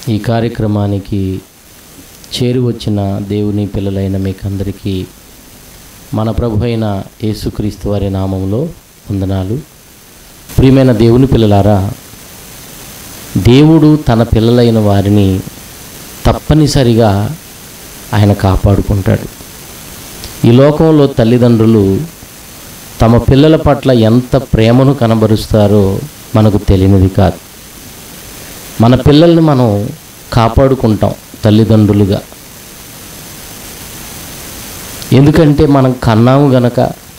ఈ కార్యక్రమానికి చేరి వచ్చిన దేవుని పిల్లలైన మీకందరికీ మన ప్రభు అయిన యేసుక్రీస్తు వారి నామములో వందనాలు. ప్రియమైన దేవుని పిల్లలారా, దేవుడు తన పిల్లలైన వారిని తప్పనిసరిగా ఆయన కాపాడుకుంటాడు. ఈ లోకంలో తల్లిదండ్రులు తమ పిల్లల పట్ల ఎంత ప్రేమను కనబరుస్తారో మనకు తెలియనిది కాదు. మన పిల్లల్ని మనం కాపాడుకుంటాం తల్లిదండ్రులుగా. ఎందుకంటే మనం కన్నాము గనక,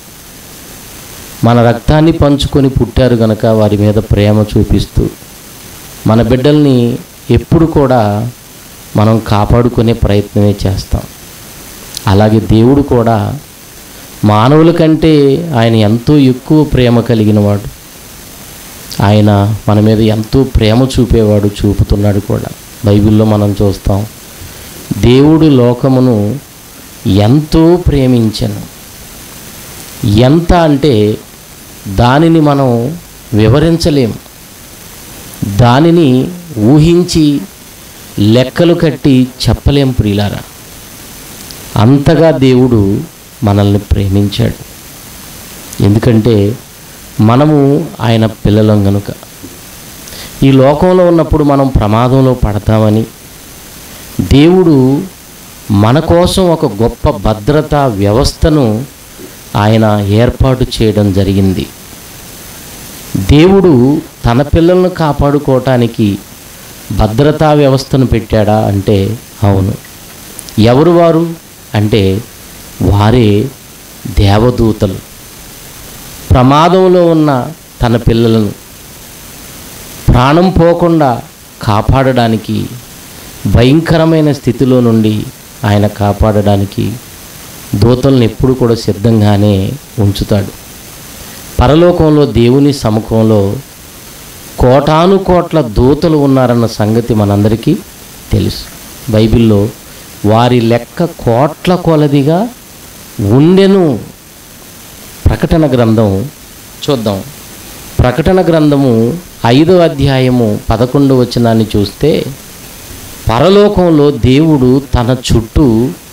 మన రక్తాన్ని పంచుకొని పుట్టారు గనక వారి మీద ప్రేమ చూపిస్తూ మన బిడ్డల్ని ఎప్పుడు కూడా మనం కాపాడుకునే ప్రయత్నమే చేస్తాం. అలాగే దేవుడు కూడా మానవుల కంటే ఆయన ఎంతో ఎక్కువ ప్రేమ కలిగిన వాడు. ఆయన మన మీద ఎంతో ప్రేమ చూపేవాడు, చూపుతున్నాడు కూడా. బైబిల్లో మనం చూస్తాం, దేవుడు లోకమును ఎంతో ప్రేమించెను. ఎంత అంటే దానిని మనం వివరించలేము, దానిని ఊహించి లెక్కలు కట్టి చెప్పలేం ప్రియులారా. అంతగా దేవుడు మనల్ని ప్రేమించాడు. ఎందుకంటే మనము ఆయన పిల్లలం గనుక. ఈ లోకంలో ఉన్నప్పుడు మనం ప్రమాదంలో పడతామని దేవుడు మన కోసం ఒక గొప్ప భద్రతా వ్యవస్థను ఆయన ఏర్పాటు చేయడం జరిగింది. దేవుడు తన పిల్లలను కాపాడుకోవటానికి భద్రతా వ్యవస్థను పెట్టాడా అంటే అవును. ఎవరు వారు అంటే వారే దేవదూతలు. ప్రమాదంలో ఉన్న తన పిల్లలను ప్రాణం పోకుండా కాపాడడానికి, భయంకరమైన స్థితిలో నుండి ఆయన కాపాడడానికి దూతలను ఎప్పుడు కూడా సిద్ధంగానే ఉంచుతాడు. పరలోకంలో దేవుని సముఖంలో కోటాను కోట్ల దూతలు ఉన్నారన్న సంగతి మనందరికీ తెలుసు. బైబిల్లో వారి లెక్క కోట్ల కొలదిగా ఉండెను. ప్రకటన గ్రంథం చూద్దాం. ప్రకటన గ్రంథము 5వ అధ్యాయము 11వ వచనాన్ని చూస్తే, పరలోకంలో దేవుడు తన చుట్టూ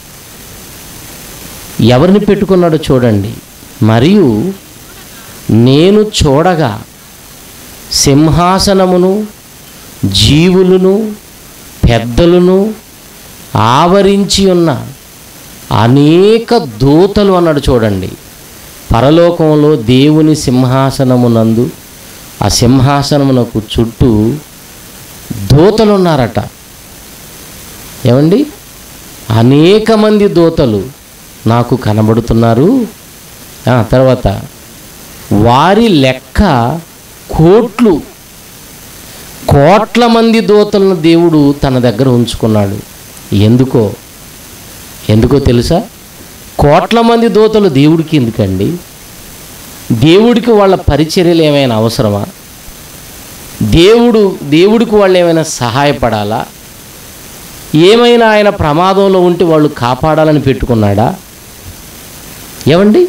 ఎవరిని పెట్టుకున్నాడో చూడండి. మరియు నేను చూడగా సింహాసనమును, జీవులను, పెద్దలను ఆవరించి ఉన్న అనేక దూతలు అన్నాడు. చూడండి, పరలోకంలో దేవుని సింహాసనమునందు, ఆ సింహాసనమునకు చుట్టూ దూతలు ఉన్నారట. ఏమండి, అనేక మంది దూతలు నాకు కనబడుతున్నారు. తర్వాత వారి లెక్క కోట్ల మంది దూతలను దేవుడు తన దగ్గర ఉంచుకున్నాడు. ఎందుకో తెలుసా? కోట్ల మంది దూతలు దేవుడికి ఎందుకండి? దేవుడికి వాళ్ళ పరిచర్యలు ఏమైనా అవసరమా? దేవుడికి వాళ్ళు ఏమైనా సహాయపడాలా? ఏమైనా ఆయన ప్రమాదంలో ఉంటే వాళ్ళు కాపాడాలని పెట్టుకున్నాడా? ఏమండి,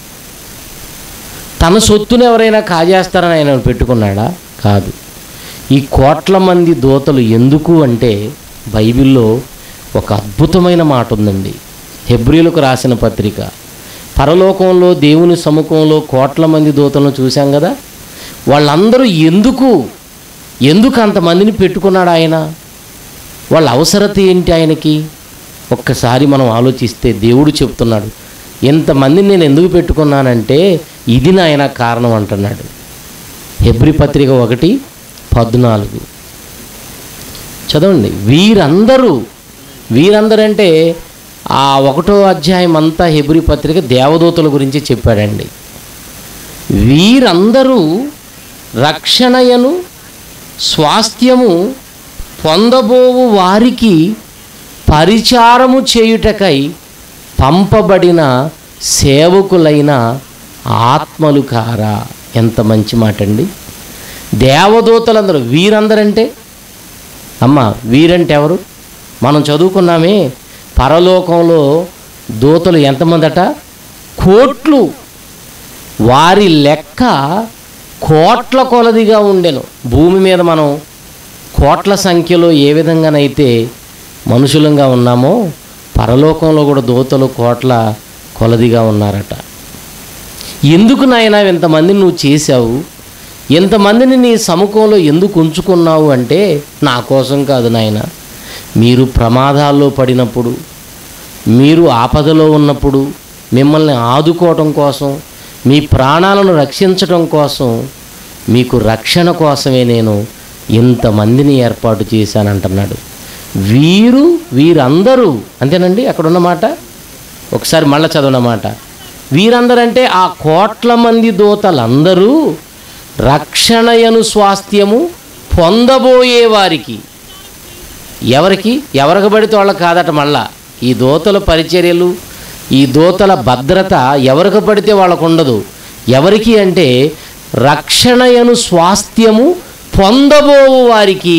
తన సొత్తును ఎవరైనా కాజేస్తారని ఆయన పెట్టుకున్నాడా? కాదు. ఈ కోట్ల మంది దూతలు ఎందుకు అంటే, బైబిల్లో ఒక అద్భుతమైన మాట ఉందండి. హెబ్రీలకు రాసిన పత్రిక. పరలోకంలో దేవుని సముఖంలో కోట్ల మంది దూతలను చూశాం కదా. వాళ్ళందరూ ఎందుకు అంతమందిని పెట్టుకున్నాడు ఆయన? వాళ్ళ అవసరత ఏంటి ఆయనకి? ఒక్కసారి మనం ఆలోచిస్తే దేవుడు చెప్తున్నాడు, ఇంతమందిని నేను ఎందుకు పెట్టుకున్నానంటే ఇది నాయన కారణం అంటున్నాడు. హెబ్రీ పత్రిక 1:14 చదవండి. వీరందరూ అంటే ఆ 1వ అధ్యాయం అంతా హెబ్రీ పత్రిక దేవదూతల గురించి చెప్పాడండి. వీరందరూ రక్షణయను స్వాస్థ్యము పొందబోవు వారికి పరిచారము చేయుటకై పంపబడిన సేవకులైన ఆత్మలు కారా. ఎంత మంచి మాట అండి. దేవదూతలందరూ వీరందరంటే, వీరంటే ఎవరు? మనం చదువుకున్నామే, పరలోకంలో దూతలు ఎంతమందట? కోట్లు. వారి లెక్క కోట్ల కొలదిగా ఉండెను. భూమి మీద మనం కోట్ల సంఖ్యలో ఏ విధంగానైతే మనుషులంగా ఉన్నామో పరలోకంలో కూడా దూతలు కోట్ల కొలదిగా ఉన్నారట. ఎందుకు నాయనా ఇంతమందిని నువ్వు చేశావు, ఇంతమందిని నీ సముఖంలో ఎందుకు ఉంచుకున్నావు అంటే, నా కోసం కాదు నాయన, మీరు ప్రమాదాల్లో పడినప్పుడు, మీరు ఆపదలో ఉన్నప్పుడు మిమ్మల్ని ఆదుకోవటం కోసం, మీ ప్రాణాలను రక్షించటం కోసం, మీకు రక్షణ కోసమే నేను ఇంతమందిని ఏర్పాటు చేశానంటున్నాడు. వీరందరూ అంతేనండి. అక్కడున్నమాట ఒకసారి మళ్ళీ చదవనమాట. వీరందరంటే ఆ కోట్ల మంది దూతలందరూ రక్షణయను స్వాస్థ్యము పొందబోయే వారికి. ఎవరికి పడితే వాళ్ళకి కాదట. మళ్ళా ఈ దూతల పరిచర్యలు, ఈ దూతల భద్రత ఎవరికి పడితే వాళ్ళకు ఉండదు. ఎవరికి అంటే రక్షణయను స్వాస్థ్యము పొందబోవు వారికి.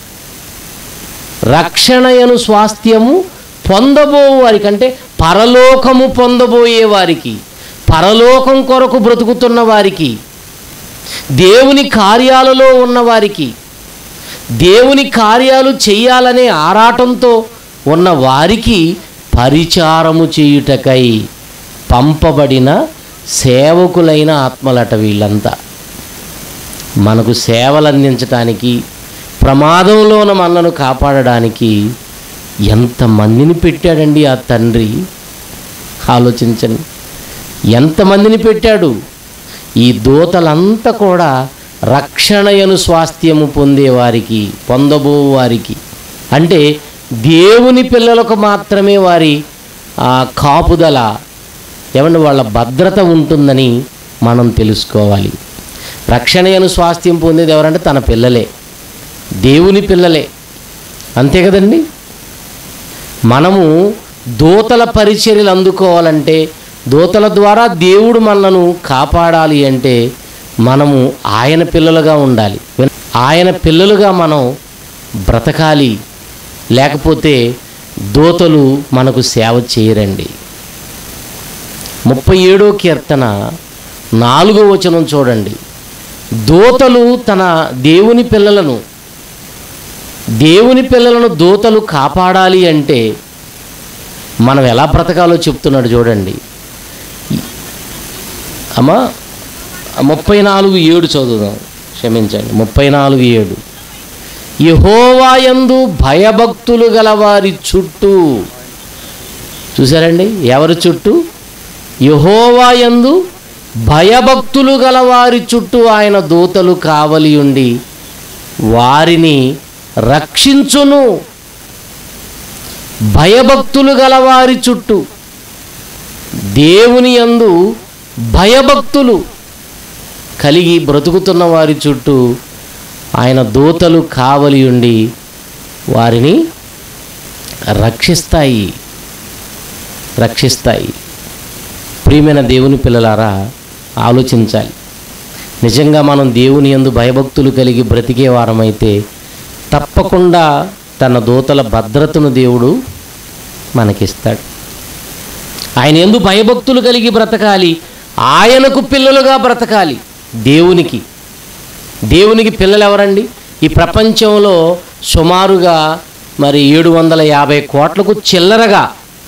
రక్షణయను స్వాస్థ్యము పొందబోవు వారికి అంటే పరలోకము పొందబోయే వారికి, పరలోకం కొరకు బ్రతుకుతున్న వారికి, దేవుని కార్యాలలో ఉన్నవారికి, దేవుని కార్యాలు చేయాలనే ఆరాటంతో ఉన్న వారికి పరిచారము చేయుటకై పంపబడిన సేవకులైన ఆత్మలట వీళ్ళంతా. మనకు సేవలు అందించడానికి, ప్రమాదంలో ఉన్న మనలను కాపాడడానికి ఎంతమందిని పెట్టాడండి ఆ తండ్రి. ఆలోచించండి, ఎంతమందిని పెట్టాడు. ఈ దూతలంతా కూడా రక్షణయను స్వాస్థ్యము పొందేవారికి, పొందబోవారికి అంటే దేవుని పిల్లలకు మాత్రమే వారి కాపుదల, ఏమంటే వాళ్ళ భద్రత ఉంటుందని మనం తెలుసుకోవాలి. రక్షణయను స్వాస్థ్యం పొందేది ఎవరంటే తన పిల్లలే, దేవుని పిల్లలే. అంతే కదండి. మనము దూతల పరిచర్యలు అందుకోవాలంటే, దూతల ద్వారా దేవుడు మనలను కాపాడాలి అంటే మనము ఆయన పిల్లలుగా ఉండాలి. ఆయన పిల్లలుగా మనం బ్రతకాలి. లేకపోతే దూతలు మనకు సేవ చేయరండి. 37వ కీర్తన 4వ వచనం చూడండి. దూతలు తన దేవుని పిల్లలను దూతలు కాపాడాలి అంటే మనం ఎలా బ్రతకాలో చెప్తున్నాడు చూడండి. అమ్మా 34:7 చదువుదాం. క్షమించండి, 34:7. యెహోవా యందు భయభక్తులు గలవారి చుట్టూ. చూసారండి, ఎవరి చుట్టూ? యెహోవా యందు భయభక్తులు గలవారి చుట్టూ ఆయన దూతలు కావలి ఉండి వారిని రక్షించును. భయభక్తులు గలవారి చుట్టూ, దేవుని యందు భయభక్తులు కలిగి బ్రతుకుతున్న వారి చుట్టూ ఆయన దూతలు కావలి ఉండి వారిని రక్షిస్తాయి. ప్రియమైన దేవుని పిల్లలారా, ఆలోచించాలి. నిజంగా మనం దేవుని యందు భయభక్తులు కలిగి బ్రతికే వారమైతే తప్పకుండా తన దూతల భద్రతను దేవుడు మనకిస్తాడు. ఆయన యందు భయభక్తులు కలిగి బ్రతకాలి, ఆయనకు పిల్లలుగా బ్రతకాలి. దేవునికి పిల్లలు ఎవరండి? ఈ ప్రపంచంలో సుమారుగా 750 కోట్లకు చిల్లరగా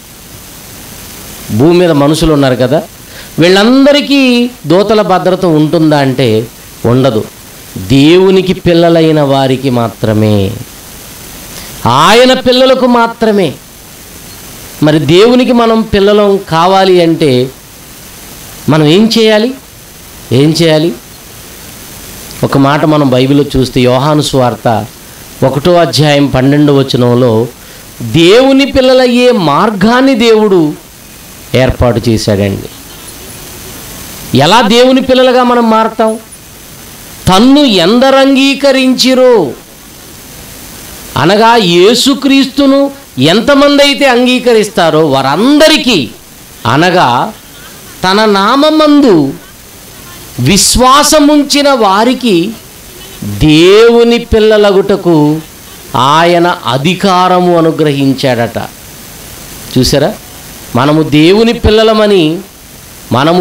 భూమి మీద మనుషులు ఉన్నారు కదా. వీళ్ళందరికీ దూతల భద్రత ఉంటుందా అంటే ఉండదు. దేవునికి పిల్లలైన వారికి మాత్రమే, ఆయన పిల్లలకు మాత్రమే. మరి దేవునికి మనం పిల్లలం కావాలి అంటే మనం ఏం చేయాలి? ఒక మాట మనం బైబిల్లో చూస్తే యోహాను సువార్త 1వ అధ్యాయం 12వ వచనంలో దేవుని పిల్లలయ్యే మార్గాన్ని దేవుడు ఏర్పాటు చేశాడండి. ఎలా దేవుని పిల్లలుగా మనం మారతాం? తన్ను ఎందరు అంగీకరించిరో, అనగా యేసుక్రీస్తును ఎంతమంది అయితే అంగీకరిస్తారో వారందరికీ, అనగా తన నామమందు విశ్వాసముంచిన వారికి దేవుని పిల్లలగుటకు ఆయన అధికారము అనుగ్రహించాడట. చూసారా, మనము దేవుని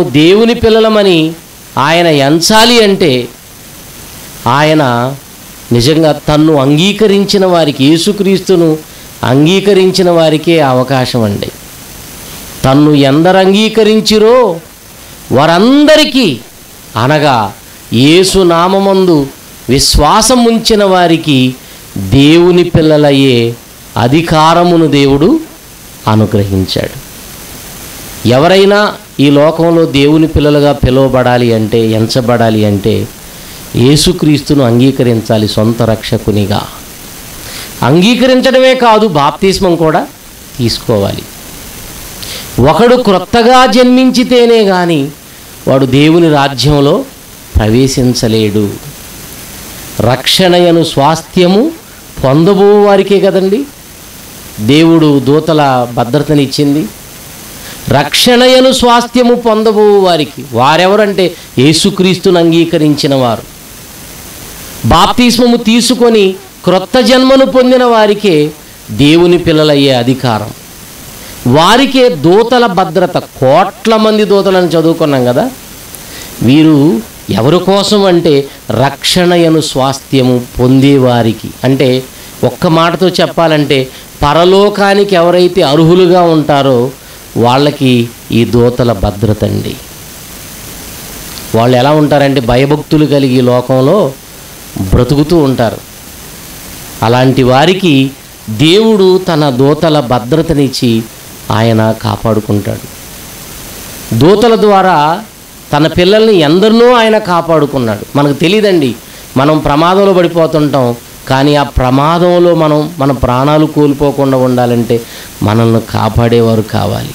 పిల్లలమని ఆయన ఎంచాలి అంటే ఆయన నిజంగా తన్ను అంగీకరించిన వారికి, యేసుక్రీస్తును అంగీకరించిన వారికే అవకాశం అండి. తన్ను ఎందరు అంగీకరించిరో వారందరికీ, అనగా యేసు నామమందు విశ్వాసం ఉంచిన వారికి దేవుని పిల్లలయ్యే అధికారమును దేవుడు అనుగ్రహించాడు. ఎవరైనా ఈ లోకంలో దేవుని పిల్లలుగా పిలువబడాలి అంటే, ఎంచబడాలి అంటే యేసుక్రీస్తును అంగీకరించాలి సొంత రక్షకునిగా. అంగీకరించడమే కాదు, బాప్తిస్మం కూడా తీసుకోవాలి. ఒకడు క్రొత్తగా జన్మించితేనే కానీ వాడు దేవుని రాజ్యంలో ప్రవేశించలేడు. రక్షణయను స్వాస్థ్యము పొందబో వారికే కదండి దేవుడు దూతల భద్రతనిచ్చింది. రక్షణయను స్వాస్థ్యము పొందబో వారికి, వారెవరంటే యేసుక్రీస్తును అంగీకరించిన వారు. బాప్తిస్మము తీసుకొని క్రొత్త జన్మను పొందిన వారికే దేవుని పిల్లలయ్యే అధికారం. వారికే దూతల భద్రత. కోట్ల మంది దూతలను చదువుకున్నాం కదా. వీరు ఎవరి కోసం అంటే రక్షణయను స్వాస్థ్యము పొందేవారికి. అంటే ఒక్క మాటతో చెప్పాలంటే పరలోకానికి ఎవరైతే అర్హులుగా ఉంటారో వాళ్ళకి ఈ దూతల భద్రత అండి. వాళ్ళు ఎలా ఉంటారంటే భయభక్తులు కలిగి లోకంలో బ్రతుకుతూ ఉంటారు. అలాంటి వారికి దేవుడు తన దూతల భద్రతనిచ్చి ఆయన కాపాడుకుంటాడు. దూతల ద్వారా తన పిల్లల్ని ఎందరినో ఆయన కాపాడుకున్నాడు. మనకు తెలియదండి, మనం ప్రమాదంలో పడిపోతుంటాం. కానీ ఆ ప్రమాదంలో మన ప్రాణాలు కోల్పోకుండా ఉండాలంటే మనల్ని కాపాడేవారు కావాలి.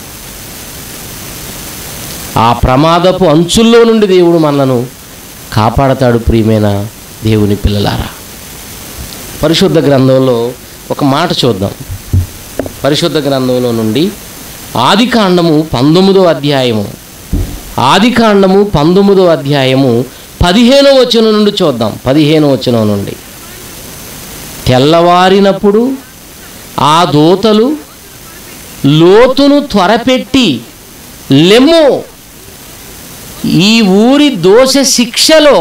ఆ ప్రమాదపు అంచుల్లో నుండి దేవుడు మనలను కాపాడతాడు. ప్రియమైన దేవుని పిల్లలారా, పరిశుద్ధ గ్రంథంలో ఒక మాట చూద్దాం. పరిశుద్ధ గ్రంథంలో నుండి ఆదికాండము 19వ అధ్యాయము, ఆదికాండము 19వ అధ్యాయము 15వ వచనం నుండి చూద్దాం. 15వ వచనం నుండి, తెల్లవారినప్పుడు ఆ దూతలు లోతును త్వరపెట్టి, లెమ్ము, ఈ ఊరి దోష శిక్షలో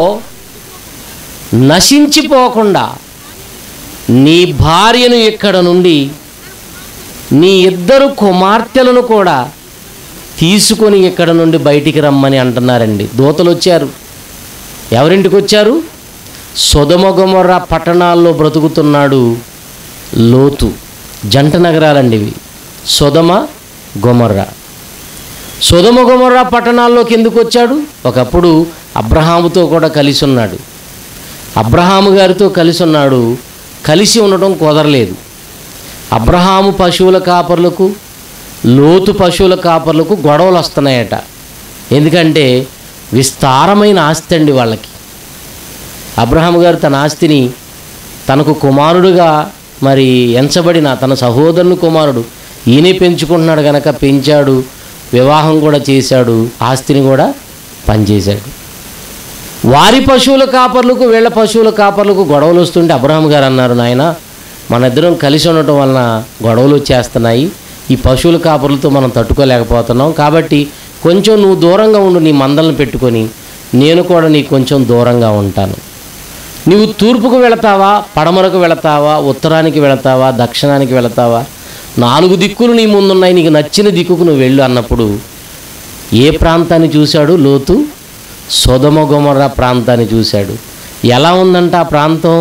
నశించిపోకుండా నీ భార్యను ఇక్కడ నుండి నీ 2 కుమార్తెలను కూడా తీసుకొని ఇక్కడ నుండి బయటికి రమ్మని అంటున్నారండి. దూతలు వచ్చారు. ఎవరింటికి వచ్చారు? సొదొమ గొమొర్రా పట్టణాల్లో బ్రతుకుతున్నాడు లోతు. జంట నగరాలండి ఇవి, సొదొమ గొమొర్రా. సొదొమ గొమొర్రా పట్టణాల్లోకి ఎందుకు వచ్చాడు? ఒకప్పుడు అబ్రహాముతో కూడా కలిసి ఉన్నాడు. అబ్రహాము గారితో కలిసి ఉన్నాడు. కలిసి ఉండటం కుదరలేదు. అబ్రహాము పశువుల కాపర్లకు, లోతు పశువుల కాపర్లకు గొడవలు వస్తున్నాయట. ఎందుకంటే విస్తారమైన ఆస్తి అండి వాళ్ళకి. అబ్రహాము గారు తన ఆస్తిని తనకు కుమారుడుగా మరి ఎంచబడిన తన సహోదరుని కుమారుడు ఈయనే పెంచుకుంటున్నాడు కనుక పెంచాడు, వివాహం కూడా చేశాడు, ఆస్తిని కూడా పనిచేశాడు. వారి పశువుల కాపర్లకు వీళ్ళ పశువుల కాపర్లకు గొడవలు వస్తుంటే అబ్రహాము గారు అన్నారు, నాయన మన ఇద్దరం కలిసి ఉండటం వలన గొడవలు వచ్చేస్తున్నాయి, ఈ పశువుల కాపర్లతో మనం తట్టుకోలేకపోతున్నాం, కాబట్టి కొంచెం నువ్వు దూరంగా ఉండు, నీ మందలను పెట్టుకొని నేను కూడా నీకు కొంచెం దూరంగా ఉంటాను. నీవు తూర్పుకు వెళతావా, పడమరకు వెళతావా, ఉత్తరానికి వెళతావా, దక్షిణానికి వెళతావా, 4 దిక్కులు నీ ముందున్నాయి, నీకు నచ్చిన దిక్కుకు నువ్వు వెళ్ళు అన్నప్పుడు ఏ ప్రాంతాన్ని చూశాడు లోతు? సొదొమ గొమొర్రా ప్రాంతాన్ని చూశాడు. ఎలా ఉందంట ఆ ప్రాంతం?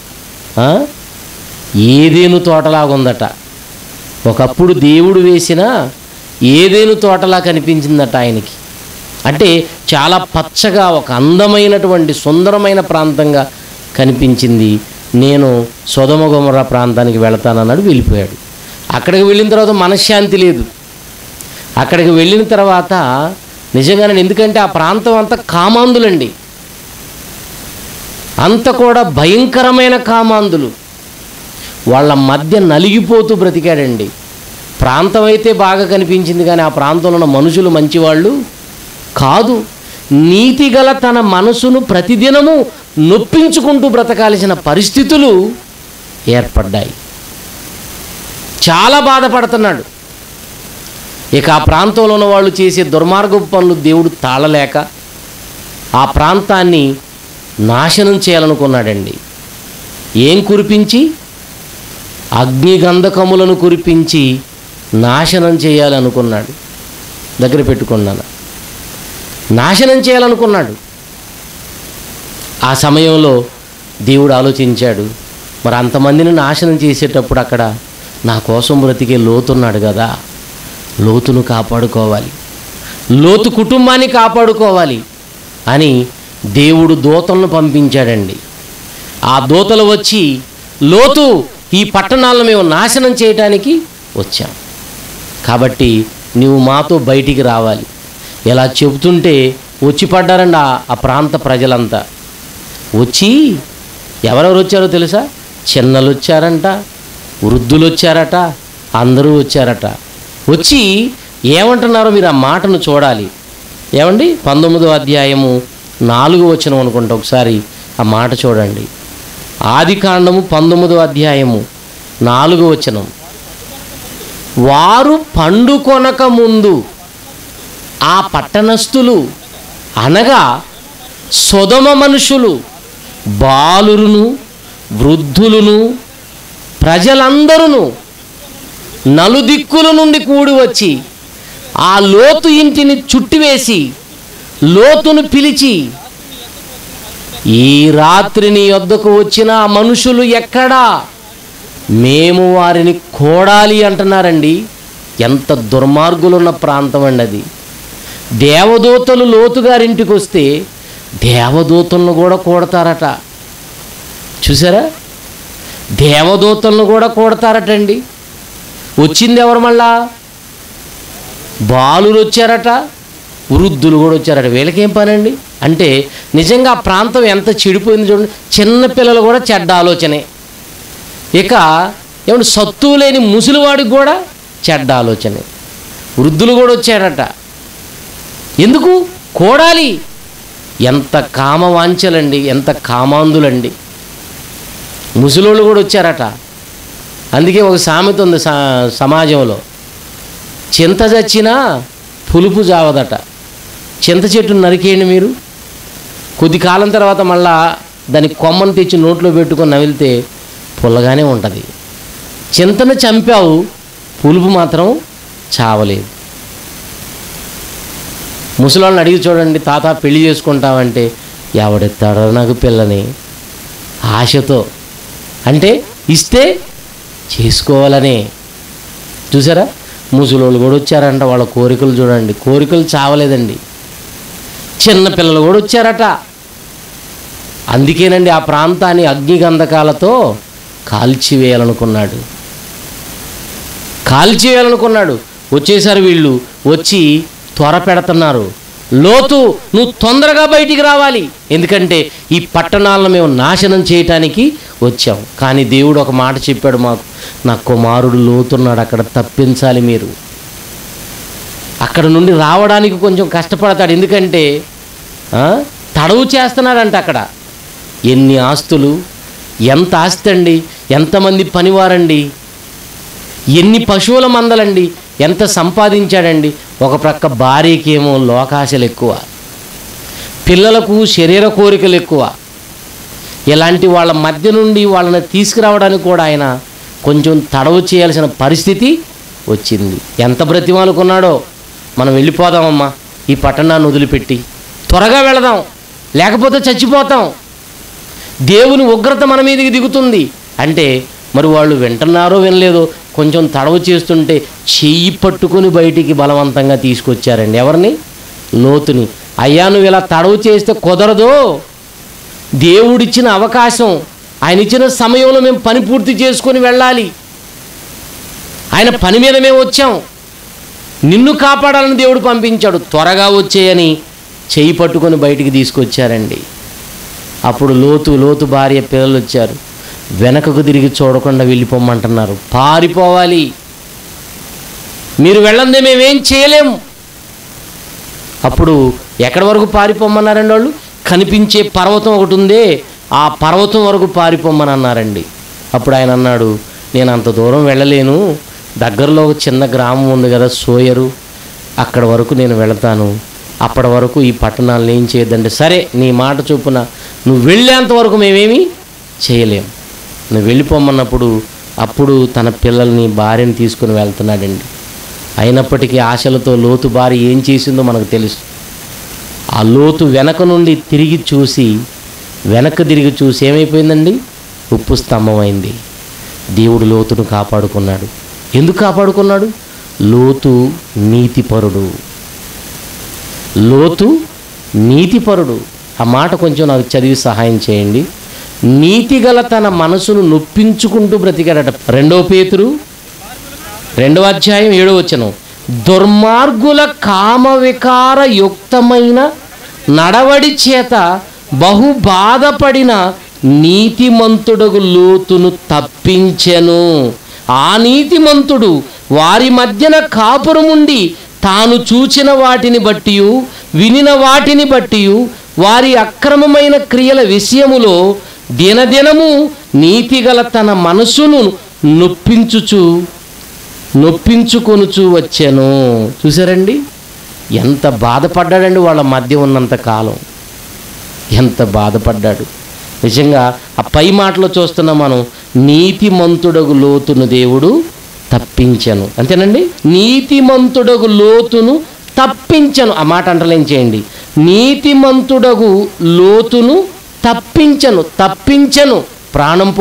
ఏదేను తోటలాగా ఉందట. ఒకప్పుడు దేవుడు వేసిన ఏదేను తోటలా కనిపించిందట ఆయనకి. అంటే చాలా పచ్చగా ఒక అందమైనటువంటి సుందరమైన ప్రాంతంగా కనిపించింది. నేను సొదొమ గొమొర్రా ప్రాంతానికి వెళతానన్నాడు, వెళ్ళిపోయాడు. అక్కడికి వెళ్ళిన తర్వాత మనశ్శాంతి లేదు. అక్కడికి వెళ్ళిన తర్వాత నిజంగానే, ఎందుకంటే ఆ ప్రాంతం అంతా కామాంధులండి, అంత కూడా భయంకరమైన కామాంధులు. వాళ్ళ మధ్య నలిగిపోతూ బ్రతికాడండి. ప్రాంతం అయితే బాగా కనిపించింది కానీ ఆ ప్రాంతంలో ఉన్న మనుషులు మంచివాళ్ళు కాదు. నీతిగల తన మనసును ప్రతిదినము నొప్పించుకుంటూ బ్రతకాల్సిన పరిస్థితులు ఏర్పడ్డాయి. చాలా బాధపడుతున్నాడు. ఇక ఆ ప్రాంతంలో ఉన్న వాళ్ళు చేసే దుర్మార్గపు పనులు దేవుడు తాళలేక ఆ ప్రాంతాన్ని నాశనం చేయాలనుకున్నాడండి. ఏం కురిపించి? అగ్నిగంధకములను కురిపించి నాశనం చేయాలనుకున్నాడు. దగ్గర పెట్టుకున్నాను. నాశనం చేయాలనుకున్నాడు. ఆ సమయంలో దేవుడు ఆలోచించాడు, మరి అంతమందిని నాశనం చేసేటప్పుడు అక్కడ నా కోసం బ్రతికే లోతున్నాడు కదా, లోతును కాపాడుకోవాలి, లోతు కుటుంబాన్ని కాపాడుకోవాలి అని దేవుడు దూతలను పంపించాడండి. ఆ దూతలు వచ్చి, లోతు, ఈ పట్టణాలను మేము నాశనం చేయడానికి వచ్చాం, కాబట్టి నీవు మాతో బయటికి రావాలి. ఇలా చెబుతుంటే వచ్చి పడ్డారండి ఆ ప్రాంత ప్రజలంతా. వచ్చి ఎవరెవరు వచ్చారో తెలుసా? చిన్నలు వచ్చారంట, వృద్ధులు వచ్చారట, అందరూ వచ్చారట. వచ్చి ఏమంటున్నారో మీరు ఆ మాటను చూడాలి. ఏమండి? 19వ అధ్యాయము 4వ వచనం అనుకుంటా. ఒకసారి ఆ మాట చూడండి. ఆదికాండము 19వ అధ్యాయము 4వ వచనం. వారు పండుకొనక ముందు ఆ పట్టణస్థులు అనగా సొదొమ మనుషులు, బాలురును, వృద్ధులను, ప్రజలందరూ నలుదిక్కుల నుండి కూడి వచ్చి ఆ లోతు ఇంటిని చుట్టివేసి లోతును పిలిచి, ఈ రాత్రి నీ వద్దకు వచ్చిన ఆ మనుషులు ఎక్కడా? మేము వారిని కోడాలి అంటున్నారండి. ఎంత దుర్మార్గులున్న ప్రాంతం అండి అది. దేవదూతలు లోతు గారింటికి వస్తే దేవదూతలను కూడా కొడతారట. చూసారా? దేవదూతలను కూడా కొడతారటండి. వచ్చింది ఎవరు? మళ్ళా బాలురు వచ్చారట, వృద్ధులు కూడా వచ్చారట. వీళ్ళకేం పనండి? అంటే నిజంగా ఆ ప్రాంతం ఎంత చెడిపోయింది చూడండి. చిన్నపిల్లలు కూడా చెడ్డ ఆలోచనే. ఇక ఏమంటే సత్తువు లేని ముసలివాడికి కూడా చెడ్డ ఆలోచనే. వృద్ధులు కూడా వచ్చారట. ఎందుకు? కోడాలి. ఎంత కామవాంఛలండి, ఎంత కామాంధులండి. ముసలోళ్ళు కూడా వచ్చారట. అందుకే ఒక సామెత ఉంది సమాజంలో, చింత చచ్చినా పులుపు జావదట. చింత చెట్టును నరికేయండి మీరు, కొద్ది కాలం తర్వాత మళ్ళా దాని కొమ్మను తెచ్చి నోట్లో పెట్టుకొని నవిలితే పుల్లగానే ఉంటుంది. చింతను చంపావు, పులుపు మాత్రం చావలేదు. ముసలాళ్ళని అడిగి చూడండి, తాత పెళ్లి చేసుకుంటామంటే ఎవడెత్తాడో నాకు పిల్లని ఆశతో, అంటే ఇస్తే చేసుకోవాలనే. చూసారా? ముసలోళ్ళు కూడా వచ్చారంట. వాళ్ళ కోరికలు చూడండి, కోరికలు చావలేదండి. చిన్నపిల్లలు కూడా వచ్చారట. అందుకేనండి ఆ ప్రాంతాన్ని అగ్నిగంధకాలతో కాల్చివేయాలనుకున్నాడు. వచ్చేసారు వీళ్ళు. వచ్చి త్వర పెడుతున్నారు. లోతు, నువ్వు తొందరగా బయటికి రావాలి, ఎందుకంటే ఈ పట్టణాలను మేము నాశనం చేయటానికి వచ్చాం. కానీ దేవుడు ఒక మాట చెప్పాడు మాకు, నా కుమారుడు లోతున్నాడు, అక్కడ తప్పించాలి మీరు. అక్కడ నుండి రావడానికి కొంచెం కష్టపడతాడు, ఎందుకంటే తడవు చేస్తున్నాడంట. అక్కడ ఎన్ని ఆస్తులు, ఎంత ఆస్తి అండి, ఎంతమంది పనివారండి, ఎన్ని పశువుల మందలండి, ఎంత సంపాదించాడండి. ఒక ప్రక్క భార్యకేమో లోకాశలు ఎక్కువ, పిల్లలకు శరీర కోరికలు ఎక్కువ. ఇలాంటి వాళ్ళ మధ్య నుండి వాళ్ళని తీసుకురావడానికి కూడా ఆయన కొంచెం తడవు చేయాల్సిన పరిస్థితి వచ్చింది. ఎంత బ్రతిమాలుకున్నాడో, మనం వెళ్ళిపోదామమ్మా ఈ పట్టణాన్ని వదిలిపెట్టి, త్వరగా వెళదాం, లేకపోతే చచ్చిపోతాం, దేవుని ఉగ్రత మన మీదకి దిగుతుంది అంటే, మరి వాళ్ళు వింటున్నారో వినలేదో కొంచెం తడవు చేస్తుంటే చెయ్యి పట్టుకుని బయటికి బలవంతంగా తీసుకొచ్చారండి. ఎవరిని? లోతుని. అయ్యా, నువ్వు ఇలా తడవు చేస్తే కుదరదు, దేవుడిచ్చిన అవకాశం, ఆయన ఇచ్చిన సమయంలో మేము పని పూర్తి చేసుకొని వెళ్ళాలి, ఆయన పని మీద మేము వచ్చాం, నిన్ను కాపాడాలని దేవుడు పంపించాడు, త్వరగా వచ్చేయని చెయ్యి పట్టుకొని బయటికి తీసుకొచ్చారండి. అప్పుడు లోతు భార్య పిల్లలు వచ్చారు. వెనకకు తిరిగి చూడకుండా వెళ్ళిపోమంటున్నారు. పారిపోవాలి, మీరు వెళ్ళందే మేమేం చేయలేము. అప్పుడు ఎక్కడి వరకు పారిపోమన్నారండి వాళ్ళు? కనిపించే పర్వతం ఒకటి ఉందే, ఆ పర్వతం వరకు పారిపోమని అన్నారండి. అప్పుడు ఆయన అన్నాడు, నేను అంత దూరం వెళ్ళలేను, దగ్గరలో ఒక చిన్న గ్రామం ఉంది కదా సోయరు, అక్కడ వరకు నేను వెళతాను, అప్పటి వరకు ఈ పట్టణాలను ఏం చేయొద్దంటే, సరే నీ మాట చొప్పున నువ్వు వెళ్ళేంత వరకు మేమేమీ చేయలేం. నువ్వు వెళ్ళిపోమన్నప్పుడు అప్పుడు తన పిల్లల్ని భార్యని తీసుకుని వెళ్తున్నాడండి. అయినప్పటికీ ఆశలతో లోతు భార్య ఏం చేసిందో మనకు తెలుసు. ఆ లోతు వెనక నుండి తిరిగి చూసి ఏమైపోయిందండి? ఉప్పు స్తంభమైంది. దేవుడు లోతును కాపాడుకున్నాడు. ఎందుకు కాపాడుకున్నాడు? లోతు నీతిపరుడు. లోతు నీతిపరుడు. ఆ మాట కొంచెం నాకు చదివి సహాయం చేయండి. నీతిగల తన మనసును నొప్పించుకుంటూ బ్రతికాడట. 2 పేతురు 2వ అధ్యాయం 7వ వచనం. దుర్మార్గుల కామవికార యుక్తమైన నడవడి చేత బహు బాధపడిన నీతిమంతుడగు లోతును తప్పించెను. ఆ నీతిమంతుడు వారి మధ్యన కాపురముండి తాను చూచిన వాటిని బట్టి వినిన వాటిని బట్టి వారి అక్రమమైన క్రియల విషయములో దినదినము నీతిగల తన మనసును నొప్పించుకొనుచు వచ్చాను. చూసారండి ఎంత బాధపడ్డాడండి వాళ్ళ మధ్య ఉన్నంత కాలం. ఎంత బాధపడ్డాడు నిజంగా. ఆ పై మాటలో చూస్తున్నాం మనం, నీతిమంతుడగు లోతును దేవుడు తప్పించను. అంతేనండి, నీతిమంతుడగు లోతును తప్పించను. ఆ మాట అండర్లైన్ చేయండి. నీతిమంతుడగు లోతును తప్పించను ప్రాణం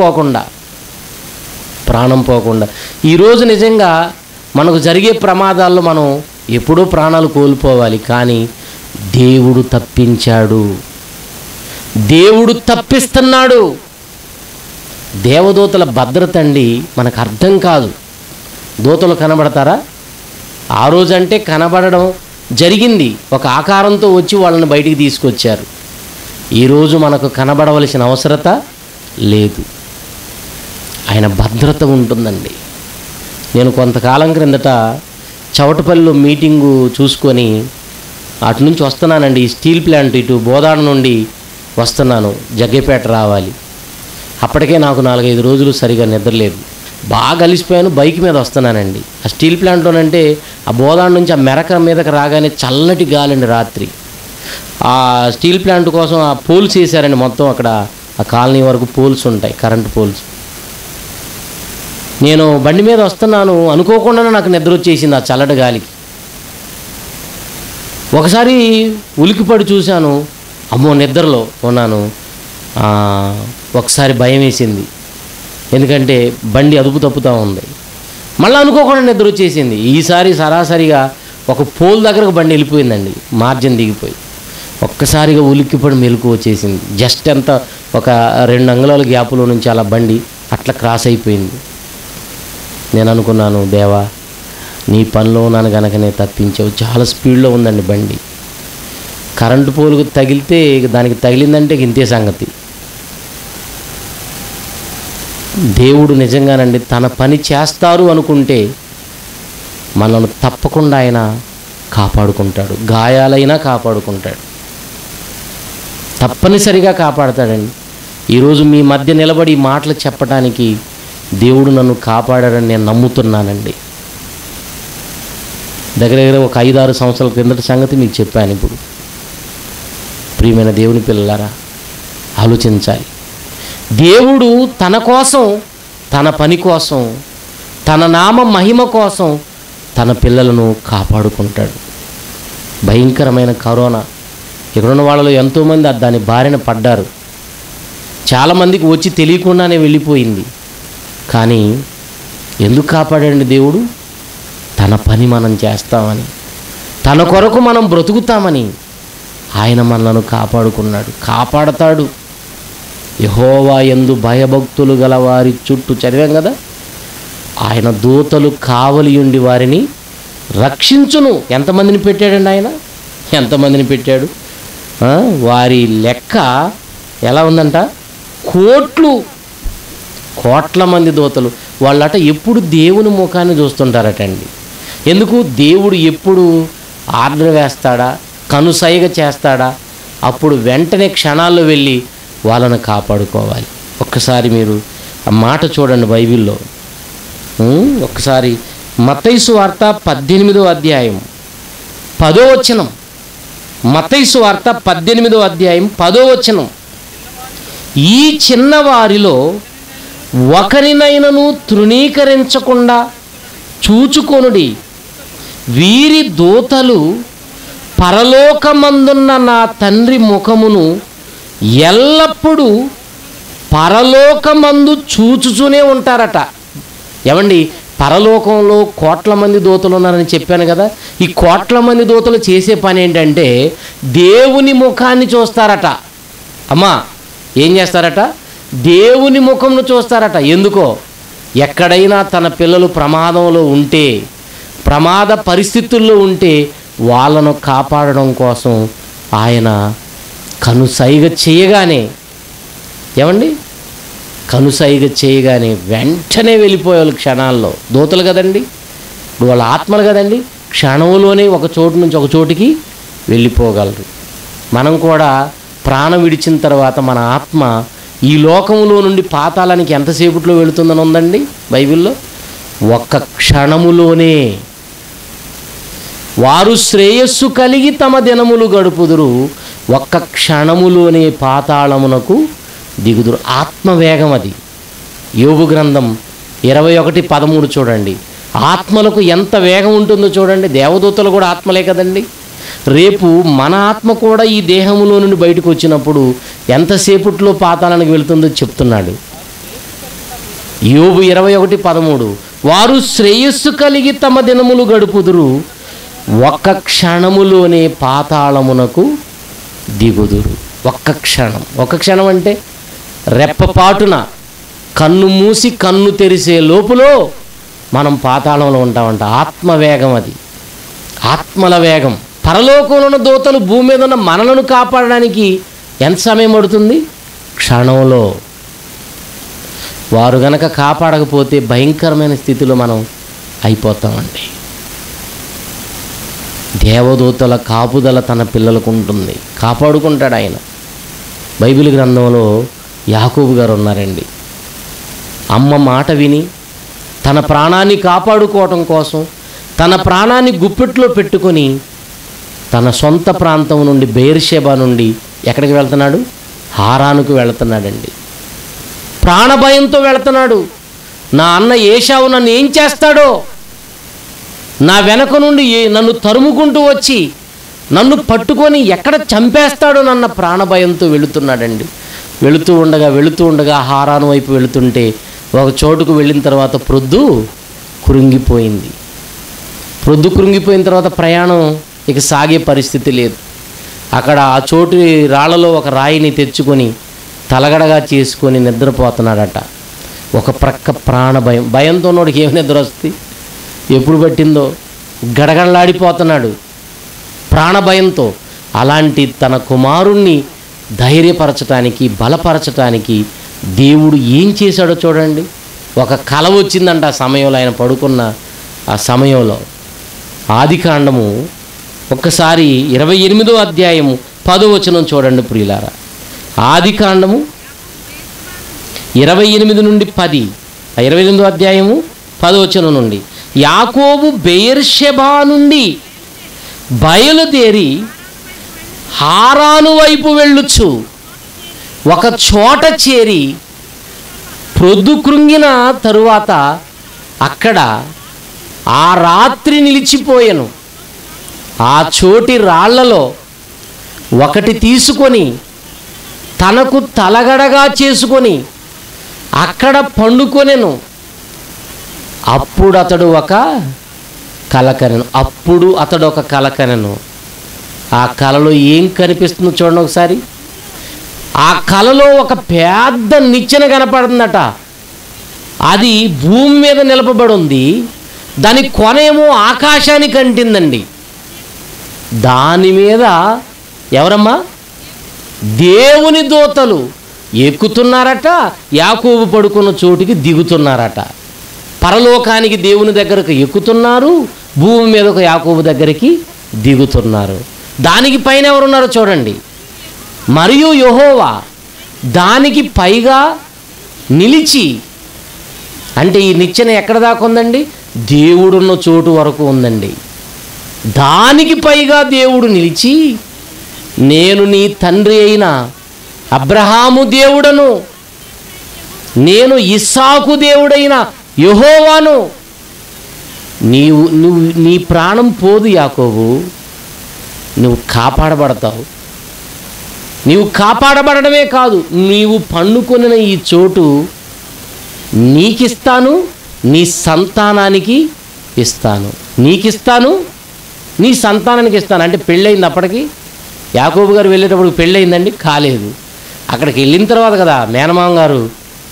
పోకుండా. ఈరోజు నిజంగా మనకు జరిగే ప్రమాదాల్లో మనం ఎప్పుడూ ప్రాణాలు కోల్పోవాలి, కానీ దేవుడు తప్పించాడు. దేవుడు తప్పిస్తున్నాడు. దేవదూతల భద్రత అండి మనకు అర్థం కాదు. దూతలు కనబడతారా? ఆ రోజంటే కనబడడం జరిగింది, ఒక ఆకారంతో వచ్చి వాళ్ళని బయటికి తీసుకొచ్చారు. ఈరోజు మనకు కనబడవలసిన అవసరత లేదు. ఆయన భద్రత ఉంటుందండి. నేను కొంతకాలం క్రిందట చవటపల్లిలో మీటింగు చూసుకొని అటు నుంచి వస్తున్నానండి. ఈ స్టీల్ ప్లాంట్ ఇటు బోదాడ నుండి వస్తున్నాను, జగ్గేపేట రావాలి. అప్పటికే నాకు 4-5 రోజులు సరిగా నిద్రలేదు. బాగా అలిసిపోయాను. బైక్ మీద వస్తున్నానండి. ఆ స్టీల్ ప్లాంట్లోనంటే ఆ బోదాడ నుంచి ఆ మెరక మీదకి రాగానే చల్లటి గాలండి. రాత్రి ఆ స్టీల్ ప్లాంట్ కోసం ఆ పోల్స్ వేసారండి. మొత్తం అక్కడ ఆ కాలనీ వరకు పోల్స్ ఉంటాయి, కరెంటు పోల్స్. నేను బండి మీద వస్తున్నాను, అనుకోకుండానే నాకు నిద్ర వచ్చేసింది ఆ చల్లటి గాలికి. ఒకసారి ఉలికిపడి చూశాను, అమ్మో నిద్రలో ఉన్నాను. ఒకసారి భయం వేసింది, ఎందుకంటే బండి అదుపు తప్పుతూ ఉంది. మళ్ళీ అనుకోకుండా నిద్ర వచ్చేసింది. ఈసారి సరాసరిగా ఒక పోల్ దగ్గరకు బండి వెళ్ళిపోయిందండి, మార్జిన్ దిగిపోయి. ఒక్కసారిగా ఉలిక్కిపడి మెలకు వచ్చేసింది. జస్ట్ ఎంత ఒక 2 అంగుళాల గ్యాప్లో నుంచి అలా బండి అట్లా క్రాస్ అయిపోయింది. నేను అనుకున్నాను, దేవా నీ పనిలో నన్ను గనకనే తప్పించావు. చాలా స్పీడ్లో ఉందండి బండి. కరెంటు పోలుకు తగిలితే దానికి తగిలిందంటే ఇంతే సంగతి. దేవుడు నిజంగానండి తన పని చేస్తారు అనుకుంటే మనల్ని తప్పకుండా ఆయన కాపాడుకుంటాడు. గాయాలైనా కాపాడుకుంటాడు, తప్పనిసరిగా కాపాడతాడండి. ఈరోజు మీ మధ్య నిలబడి ఈ మాటలు చెప్పడానికి దేవుడు నన్ను కాపాడాడని నేను నమ్ముతున్నానండి. దగ్గర ఒక 5-6 సంవత్సరాల క్రిందటి సంగతి మీకు చెప్పాను. ఇప్పుడు ప్రియమైన దేవుని పిల్లలారా, ఆలోచించాలి. దేవుడు తన కోసం, తన పని కోసం, తన నామ మహిమ కోసం తన పిల్లలను కాపాడుకుంటాడు. భయంకరమైన కరోనా, ఇక్కడున్న వాళ్ళలో ఎంతోమంది దాని బారిన పడ్డారు. చాలామందికి వచ్చి తెలియకుండానే వెళ్ళిపోయింది. కానీ ఎందుకు కాపాడండి దేవుడు? తన పని మనం చేస్తామని, తన కొరకు మనం బ్రతుకుతామని ఆయన మనలను కాపాడుకున్నాడు, కాపాడతాడు. యెహోవా యందు భయభక్తులు గల వారి చుట్టూ, చదివాం కదా, ఆయన దూతలు కావలి ఉండి వారిని రక్షించును. ఎంతమందిని పెట్టాడండి ఆయన? ఎంతమందిని పెట్టాడు? వారి లెక్క ఎలా ఉందంట? కోట్ల మంది దూతలు. వాళ్ళట ఎప్పుడు దేవుని ముఖాన్ని చూస్తుంటారట అండి. ఎందుకు? దేవుడు ఎప్పుడు ఆర్డర్ వేస్తాడా, కనుసైగ చేస్తాడా, అప్పుడు వెంటనే క్షణాల్లో వెళ్ళి వాళ్ళను కాపాడుకోవాలి. ఒక్కసారి మీరు ఆ మాట చూడండి బైబిల్లో. ఒక్కసారి మత్తయి సువార్త 18వ అధ్యాయం 10వ వచనం. మత్తయి సువార్త 18వ అధ్యాయం 10వ వచనం. ఈ చిన్నవారిలో ఒకరినైనను తృణీకరించకుండా చూచుకొనుడి. వీరి దూతలు పరలోకమందున్న నా తండ్రి ముఖమును ఎల్లప్పుడూ పరలోకమందు చూచుతూనే ఉంటారట. ఏమండి, పరలోకంలో కోట్ల మంది దూతలు ఉన్నారని చెప్పాను కదా. ఈ కోట్ల మంది దూతలు చేసే పని ఏంటంటే దేవుని ముఖాన్ని చూస్తారట. అమ్మా, ఏం చేస్తారట? దేవుని ముఖంను చూస్తారట. ఎందుకో, ఎక్కడైనా తన పిల్లలు ప్రమాదంలో ఉంటే, ప్రమాద పరిస్థితుల్లో ఉంటే వాళ్ళను కాపాడడం కోసం ఆయన కనుసైగ చేయగానే, ఏమండి, కనుసైగ చేయగానే వెంటనే వెళ్ళిపోయేవాళ్ళు క్షణాల్లో. దూతలు కదండి, ఇప్పుడు వాళ్ళ ఆత్మలు కదండి, క్షణంలోనే ఒక చోటు నుంచి ఒక చోటికి వెళ్ళిపోగలరు. మనం కూడా ప్రాణం విడిచిన తర్వాత మన ఆత్మ ఈ లోకంలో నుండి పాతాళానికి ఎంతసేపట్లో వెళుతుందని ఉందండి బైబిల్లో? ఒక్క క్షణములోనే. వారు శ్రేయస్సు కలిగి తమ దినములు గడుపుదురు, ఒక్క క్షణములోనే పాతాళమునకు దిగుదురు. ఆత్మవేగం అది. యోబు గ్రంథం 21:13 చూడండి. ఆత్మలకు ఎంత వేగం ఉంటుందో చూడండి. దేవదూతలు కూడా ఆత్మలే కదండి. రేపు మన ఆత్మ కూడా ఈ దేహంలో నుండి బయటకు వచ్చినప్పుడు ఎంతసేపట్లో పాతాళానికి వెళుతుందో చెప్తున్నాడు. యోబు 21:13, వారు శ్రేయస్సు కలిగి తమ దినములు గడుపుదురు, ఒక్క క్షణములోనే పాతాళమునకు దిగుదురు. ఒక్క క్షణం. ఒక్క క్షణం అంటే రెప్పపాటున కన్ను మూసి కన్ను తెరిసే లోపులో మనం పాతాళంలో ఉంటామంట. ఆత్మవేగం అది, ఆత్మల వేగం. పరలోకంలో ఉన్న దూతలు భూమి మీద ఉన్న మనలను కాపాడడానికి ఎంత సమయం పడుతుంది? క్షణంలో. వారు గనక కాపాడకపోతే భయంకరమైన స్థితిలో మనం అయిపోతామండి. దేవదూతల కాపుదల తన పిల్లలకు ఉంటుంది, కాపాడుకుంటాడు ఆయన. బైబిల్ గ్రంథంలో యాకోబు గారు ఉన్నారండి. అమ్మ మాట విని తన ప్రాణాన్ని కాపాడుకోవటం కోసం తన ప్రాణాన్ని గుప్పెట్లో పెట్టుకొని తన సొంత ప్రాంతం నుండి బెయేర్షెబా నుండి ఎక్కడికి వెళ్తున్నాడు? హారానుకు వెళుతున్నాడండి. ప్రాణభయంతో వెళుతున్నాడు. నా అన్న ఏశావు నన్ను ఏం చేస్తాడో, నా వెనక నుండి నన్ను తరుముకుంటూ వచ్చి నన్ను పట్టుకొని ఎక్కడ చంపేస్తాడో నన్న ప్రాణభయంతో వెళుతున్నాడండి. వెళుతూ ఉండగా హారాను వైపు వెళుతుంటే ఒక చోటుకు వెళ్ళిన తర్వాత ప్రొద్దు కృంగిపోయింది. ప్రొద్దు కృంగిపోయిన తర్వాత ప్రయాణం ఇక సాగే పరిస్థితి లేదు. అక్కడ ఆ చోటు రాళ్లలో ఒక రాయిని తెచ్చుకొని తలగడగా చేసుకొని నిద్రపోతున్నాడట. ఒక ప్రక్క ప్రాణభయం. భయంతో ఉన్నోడికి ఏమి నిద్ర వస్తుంది? ఎప్పుడు పట్టిందో గడగడలాడిపోతున్నాడు ప్రాణభయంతో. అలాంటి తన కుమారుణ్ణి ధైర్యపరచటానికి, బలపరచటానికి దేవుడు ఏం చేశాడో చూడండి. ఒక కల వచ్చిందంట ఆ సమయంలో, ఆయన పడుకున్న ఆ సమయంలో. ఆదికాండము ఒక్కసారి 28వ అధ్యాయము 10వ వచనం చూడండి ప్రియులారా. ఆదికాండము 28 నుండి 10, 28వ అధ్యాయము 10వ వచనం నుండి. యాకోబు బెయేర్షెబా నుండి బయలుదేరి హారాను వైపు వెళ్ళుచు ఒక చోట చేరి ప్రొద్దు కృంగిన తరువాత అక్కడ ఆ రాత్రి నిలిచిపోయెను. ఆ చోటి రాళ్లలో ఒకటి తీసుకొని తనకు తలగడగా చేసుకొని అక్కడ పండుకొనెను. అప్పుడు అతడు ఒక కల కనెను. ఆ కలలో ఏం కనిపిస్తుందో చూడండి ఒకసారి. ఆ కలలో ఒక పెద్ద నిచ్చెన కనపడుతుందట. అది భూమి మీద నిలపబడి ఉంది. దాని కొనేమో ఆకాశానికి అంటిందండి. దాని మీద ఎవరమ్మా? దేవుని దూతలు ఎక్కుతున్నారట, యాకోబు పడుకున్న చోటికి దిగుతున్నారట. పరలోకానికి దేవుని దగ్గరకు ఎక్కుతున్నారు, భూమి మీద ఒక యాకోబు దగ్గరికి దిగుతున్నారు. దానికి పైన ఎవరున్నారో చూడండి. మరియు యెహోవా దానికి పైగా నిలిచి, అంటే ఈ నిచ్చెన ఎక్కడ దాకా ఉందండి? దేవుడున్న చోటు వరకు ఉందండి. దానికి పైగా దేవుడు నిలిచి, నేను నీ తండ్రి అయిన అబ్రహాము దేవుడను, నేను ఇస్సాకు దేవుడైన యెహోవాను. నీ ప్రాణం పోదు యాకోబు, నువ్వు కాపాడబడతావు. నీవు కాపాడబడమే కాదు, నీవు పండుకొనిన ఈ చోటు నీకిస్తాను, నీ సంతానానికి ఇస్తాను. నీకిస్తాను, నీ సంతానానికి ఇస్తాను. అంటే పెళ్ళయింది అప్పటికి. యాకోబు గారు వెళ్ళేటప్పుడు పెళ్ళయిందండి? కాలేదు. అక్కడికి వెళ్ళిన తర్వాత కదా మేనమామ గారు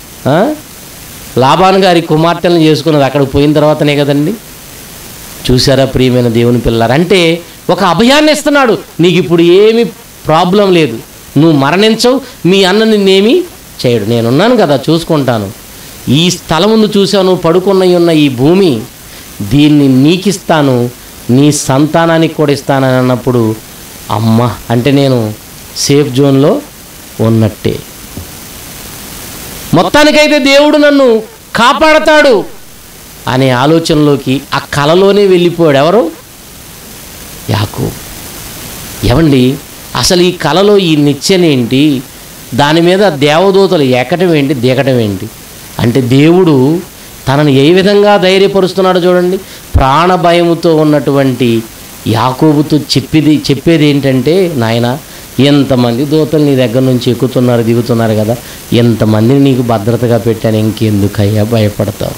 లాబాను గారి కుమార్తెలను చేసుకున్నది. అక్కడికి పోయిన తర్వాతనే కదండి. చూసారా ప్రియమైన దేవుని పిల్లలారా? అంటే ఒక అభయాన్ని ఇస్తున్నాడు. నీకు ఇప్పుడు ఏమి ప్రాబ్లం లేదు, నువ్వు మరణించవు, మీ అన్న నిన్నేమి చేయడు, నేనున్నాను కదా, చూసుకుంటాను. ఈ స్థలం ముందు చూసాను, పడుకున్న ఈ భూమి, దీన్ని నీకిస్తాను, నీ సంతానానికి కూడా ఇస్తానని అన్నప్పుడు అమ్మ అంటే నేను సేఫ్ జోన్లో ఉన్నట్టే. మొత్తానికైతే దేవుడు నన్ను కాపాడతాడు అనే ఆలోచనలోకి ఆ కలలోనే వెళ్ళిపోయాడు. ఎవరు? యాకోబు. ఏమండి, అసలు ఈ కలలో ఈ నిచ్చెనేంటి, దాని మీద దేవదూతలు ఎక్కటం ఏంటి, దిగటం ఏంటి అంటే దేవుడు తనను ఏ విధంగా ధైర్యపరుస్తున్నాడో చూడండి. ప్రాణ భయముతో ఉన్నటువంటి యాకోబుతో చెప్పేది ఏంటంటే, నాయన ఎంతమంది దూతలు నీ దగ్గర నుంచి ఎక్కుతున్నారు దిగుతున్నారు కదా, ఎంతమందిని నీకు భద్రతగా పెట్టాను, ఇంకెందుకయ్యా భయపడతావు?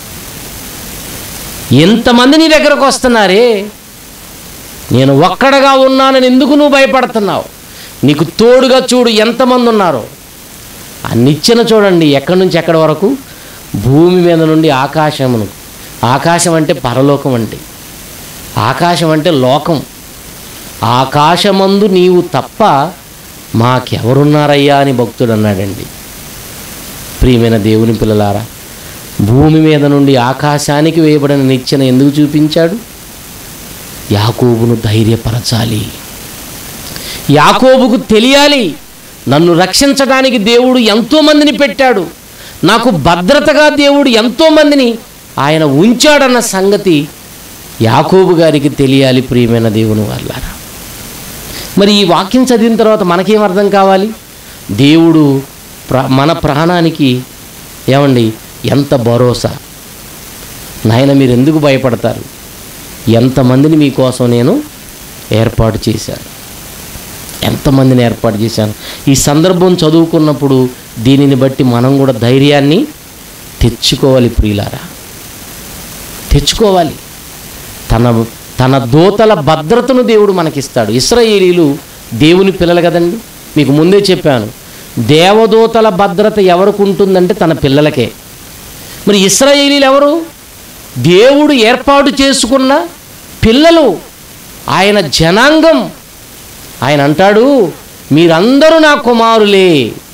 ఎంతమంది నీ దగ్గరకు వస్తున్నారే, నేను ఒక్కడగా ఉన్నానని ఎందుకు నువ్వు భయపడుతున్నావు? నీకు తోడుగా చూడు ఎంతమంది ఉన్నారో. ఆ నిచ్చెన చూడండి, ఎక్కడి నుంచి ఎక్కడి వరకు, భూమి మీద నుండి ఆకాశమును. ఆకాశం అంటే పరలోకం, అంటే ఆకాశం అంటే లోకం. ఆకాశమందు నీవు తప్ప మాకెవరున్నారయ్యా అని భక్తుడు అన్నాడండి. ప్రియమైన దేవుని పిల్లలారా, భూమి మీద నుండి ఆకాశానికి వేయబడిన నిచ్చెన ఎందుకు చూపించాడు? యాకోబును ధైర్యపరచాలి. యాకోబుకు తెలియాలి, నన్ను రక్షించడానికి దేవుడు ఎంతోమందిని పెట్టాడు, నాకు భద్రతగా దేవుడు ఎంతోమందిని ఆయన ఉంచాడన్న సంగతి యాకోబు గారికి తెలియాలి. ప్రియమైన దేవుని వాళ్ళారా, మరి ఈ వాక్యం చదివిన తర్వాత మనకేం అర్థం కావాలి? దేవుడు మన ప్రాణానికి ఏమండి ఎంత భరోసా. నాయన మీరు ఎందుకు భయపడతారు, ఎంతమందిని మీకోసం నేను ఏర్పాటు చేశాను, ఎంతమందిని ఏర్పాటు చేశాను. ఈ సందర్భం చదువుకున్నప్పుడు దీనిని బట్టి మనం కూడా ధైర్యాన్ని తెచ్చుకోవాలి. ప్రియులారా, తెచ్చుకోవాలి. తన దూతల భద్రతను దేవుడు మనకిస్తాడు. ఇశ్రాయేలీలు దేవుని పిల్లలు కదండి. మీకు ముందే చెప్పాను, దేవదూతల భద్రత ఎవరికి ఉంటుందంటే తన పిల్లలకే. మరి ఇశ్రాయేలీలు ఎవరు? దేవుడు ఏర్పాటు చేసుకున్న పిల్లలు, ఆయన జనాంగం. ఆయన అంటాడు, మీరందరూ నా కుమారులే.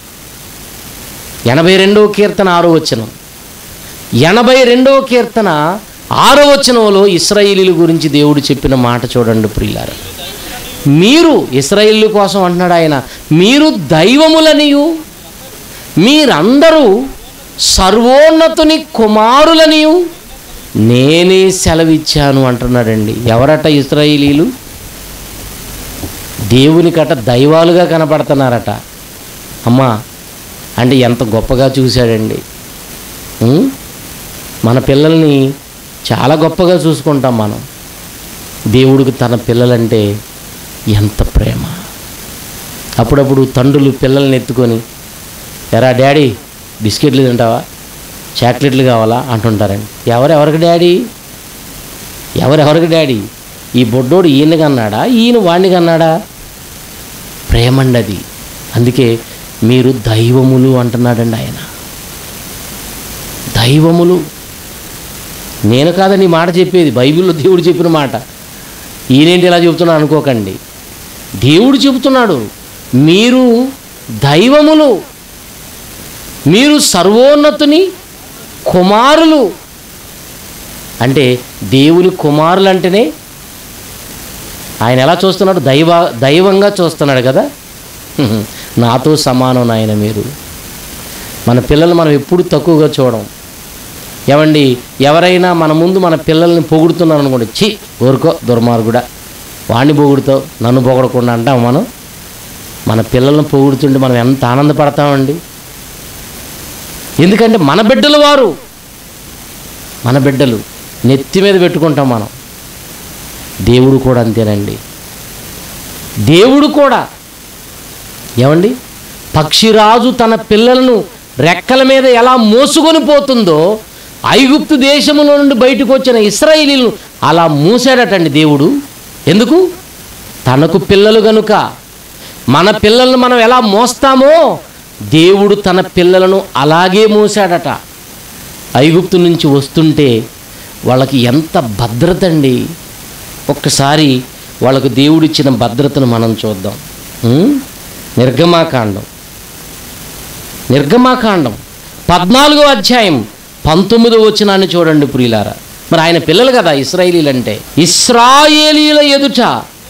82వ కీర్తన 6వ వచనం, 82వ కీర్తన 6వ వచనంలో ఇశ్రాయేలీల గురించి దేవుడు చెప్పిన మాట చూడండి ప్రియులారా. మీరు ఇశ్రాయేలు కోసం అంటున్నాడు ఆయన, మీరు దైవములనియు మీరందరూ సర్వోన్నతుని కుమారులనియు నేనే సెలవిచ్చాను అంటున్నాడండి. ఎవరట? ఇశ్రాయేలీలు. దేవునికట దైవాలుగా కనపడుతున్నారట. అమ్మా అంటే ఎంత గొప్పగా చూశాడండి. మన పిల్లల్ని చాలా గొప్పగా చూసుకుంటాం మనం. దేవుడికి తన పిల్లలంటే ఎంత ప్రేమ. అప్పుడప్పుడు తండ్రులు పిల్లల్ని ఎత్తుకొని, ఎరా డాడీ బిస్కెట్లు తింటావా, చాక్లెట్లు కావాలా అంటుంటారండి. ఎవరెవరికి డాడీ, ఎవరెవరికి డాడీ? ఈ బొడ్డోడు ఈయన కన్నాడా, ఈయన వాడిని కన్నాడా? ప్రేమండి అది. అందుకే మీరు దైవములు అంటున్నాడండి ఆయన. దైవములు. నేను కాదని మాట చెప్పేది, బైబిల్లో దేవుడు చెప్పిన మాట. ఈయనేంటి ఇలా చెబుతున్నాడు అనుకోకండి. దేవుడు చెబుతున్నాడు, మీరు దైవములు, మీరు సర్వోన్నతుని కుమారులు. అంటే దేవుని కుమారులు అంటేనే ఆయన ఎలా చూస్తున్నాడు? దైవంగా చూస్తున్నాడు కదా. నాతో సమానం నాయన మీరు. మన పిల్లలు మనం ఎప్పుడు తక్కువగా చూడం. ఏమండి, ఎవరైనా మన ముందు మన పిల్లల్ని పొగుడుతున్నారు అనుకోండి, ఛీ ఊరుకో దుర్మార్గుడా, వాడిని పొగుడుతావు నన్ను పొగడకుండా అంటాం మనం. మన పిల్లల్ని పొగుడుతుంటే మనం ఎంత ఆనందపడతామండి. ఎందుకంటే మన బిడ్డలు వారు, మన బిడ్డలు నెత్తి మీద పెట్టుకుంటాం మనం. దేవుడు కూడా అంతేనండి. దేవుడు కూడా ఏమండి, పక్షిరాజు తన పిల్లలను రెక్కల మీద ఎలా మోసుకొని పోతుందో ఐగుప్తు దేశములో నుండి బయటకు వచ్చిన ఇశ్రాయేలీలను అలా మూసాడటండి దేవుడు. ఎందుకు? తనకు పిల్లలు గనుక. మన పిల్లలను మనం ఎలా మోస్తామో దేవుడు తన పిల్లలను అలాగే మోసాడట. ఐగుప్తు నుంచి వస్తుంటే వాళ్ళకి ఎంత భద్రత అండి. ఒక్కసారి వాళ్ళకు దేవుడిచ్చిన భద్రతను మనం చూద్దాం. నిర్గమాకాండం 14వ అధ్యాయం 19వ వచనాన్ని చూడండి ప్రియులారా. మరి ఆయన పిల్లలు కదా ఇశ్రాయేలీలు అంటే. ఇశ్రాయేలీల ఎదుట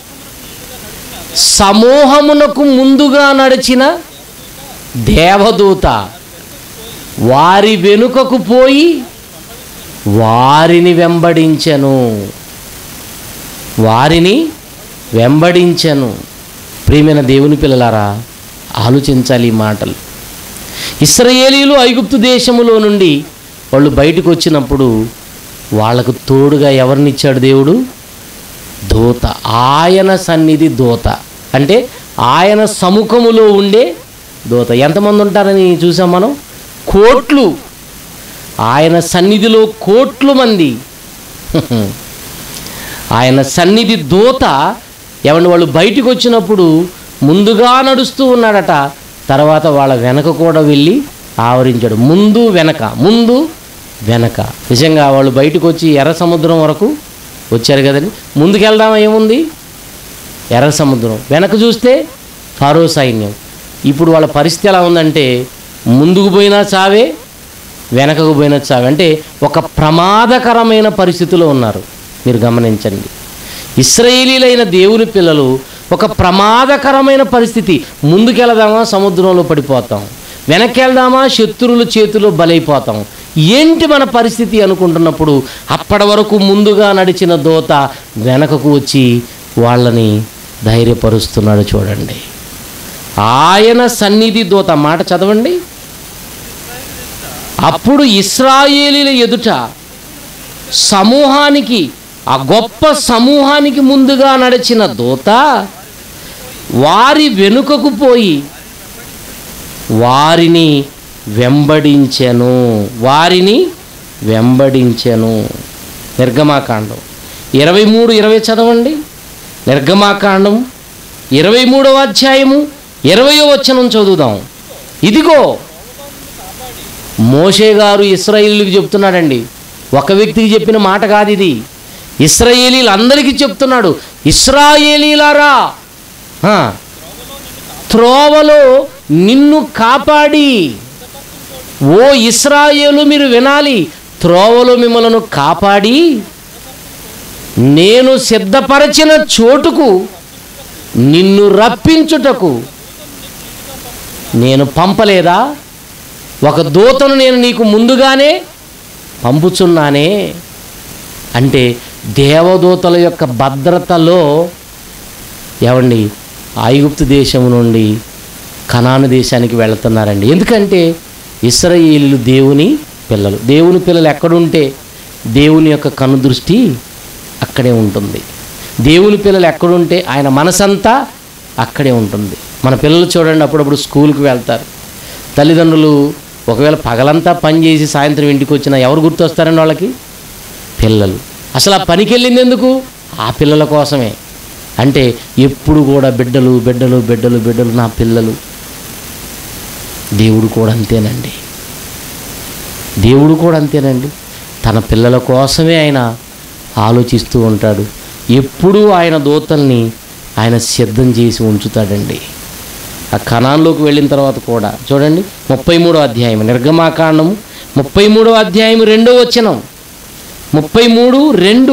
సమూహమునకు ముందుగా నడిచిన దేవదూత వారి వెనుకకు పోయి వారిని వెంబడించెను. ప్రియమైన దేవుని పిల్లలారా, ఆలోచించాలి ఈ మాటలు. ఇశ్రాయేలీలు ఐగుప్తు దేశములో నుండి వాళ్ళు బయటకు వచ్చినప్పుడు వాళ్ళకు తోడుగా ఎవరినిచ్చాడు దేవుడు? దూత. ఆయన సన్నిధి దూత అంటే ఆయన సముఖములో ఉండే దూత. ఎంతమంది ఉంటారని చూసాం మనం? కోట్లు. ఆయన సన్నిధిలో కోట్లు మంది. ఆయన సన్నిధి దూత ఏమంటే వాళ్ళు బయటకు వచ్చినప్పుడు ముందుగా నడుస్తూ ఉన్నాడట. తర్వాత వాళ్ళ వెనక కూడా వెళ్ళి ఆవరించాడు. ముందు వెనక. నిజంగా వాళ్ళు బయటకు వచ్చి ఎర్ర సముద్రం వరకు వచ్చారు కదండి. ముందుకెళ్దామా, ఏముంది? ఎర్ర సముద్రం. వెనక చూస్తే ఫరో సైన్యం. ఇప్పుడు వాళ్ళ పరిస్థితి ఎలా ఉందంటే ముందుకు పోయినా చావే, వెనకకు పోయినా చావే. అంటే ఒక ప్రమాదకరమైన పరిస్థితిలో ఉన్నారు. మీరు గమనించండి. ఇశ్రాయేలీలైన దేవుని పిల్లలు ఒక ప్రమాదకరమైన పరిస్థితి. ముందుకెళ్దామా సముద్రంలో పడిపోతాం, వెనక్కి శత్రువుల చేతిలో బలైపోతాం. ఏంటి మన పరిస్థితి అనుకుంటున్నప్పుడు అప్పటి వరకు ముందుగా నడిచిన దూత వెనకకు వచ్చి వాళ్ళని ధైర్యపరుస్తున్నాడు. చూడండి, ఆయన సన్నిధి దూత. మాట చదవండి. అప్పుడు ఇశ్రాయేలీల ఎదుట సమూహానికి, ఆ గొప్ప సమూహానికి ముందుగా నడిచిన దూత వారి వెనుకకు పోయి వారిని వెంబడించెను. నిర్గమాకాండం 23:20 చదవండి. నిర్గమాకాండం 23వ అధ్యాయము 20వ వచనం చదువుదాం. ఇదిగో మోషే గారు ఇశ్రాయేలీలకు చెప్తున్నాడండి. ఒక వ్యక్తికి చెప్పిన మాట కాదు ఇది. ఇశ్రాయేలీలందరికీ చెప్తున్నాడు. ఇశ్రాయేలీలారా, త్రోవలో నిన్ను కాపాడి, ఓ ఇశ్రాయేలు మీరు వినాలి, త్రోవలో మిమ్మలను కాపాడి నేను సిద్ధపరచిన చోటుకు నిన్ను రప్పించుటకు నేను పంపలేదా? ఒక దూతను నేను నీకు ముందుగానే పంపుచున్నానే. అంటే దేవదూతల యొక్క భద్రతలో ఏమండి ఐగుప్తు దేశం నుండి కనాను దేశానికి వెళుతున్నారండి. ఎందుకంటే ఇశ్రాయేలీలు దేవుని పిల్లలు. దేవుని పిల్లలు ఎక్కడుంటే దేవుని యొక్క కనుదృష్టి అక్కడే ఉంటుంది. దేవుని పిల్లలు ఎక్కడుంటే ఆయన మనసంతా అక్కడే ఉంటుంది. మన పిల్లలు చూడండి, అప్పుడప్పుడు స్కూల్కి వెళ్తారు. తల్లిదండ్రులు ఒకవేళ పగలంతా పని చేసి సాయంత్రం ఇంటికి వచ్చినా ఎవరు గుర్తొస్తారండి వాళ్ళకి? పిల్లలు. అసలు ఆ పనికి వెళ్ళింది ఎందుకు? ఆ పిల్లల కోసమే. అంటే ఎప్పుడు కూడా బిడ్డలు బిడ్డలు బిడ్డలు బిడ్డలు, నా పిల్లలు. దేవుడు కూడా అంతేనండి. తన పిల్లల కోసమే ఆయన ఆలోచిస్తూ ఉంటాడు. ఎప్పుడూ ఆయన దూతల్ని ఆయన సిద్ధం చేసి ఉంచుతాడండి. ఆ కనాన్లోకి వెళ్ళిన తర్వాత కూడా చూడండి 33వ అధ్యాయం నిర్గమాకాండము 33వ అధ్యాయం 2వ వచనం. 33:2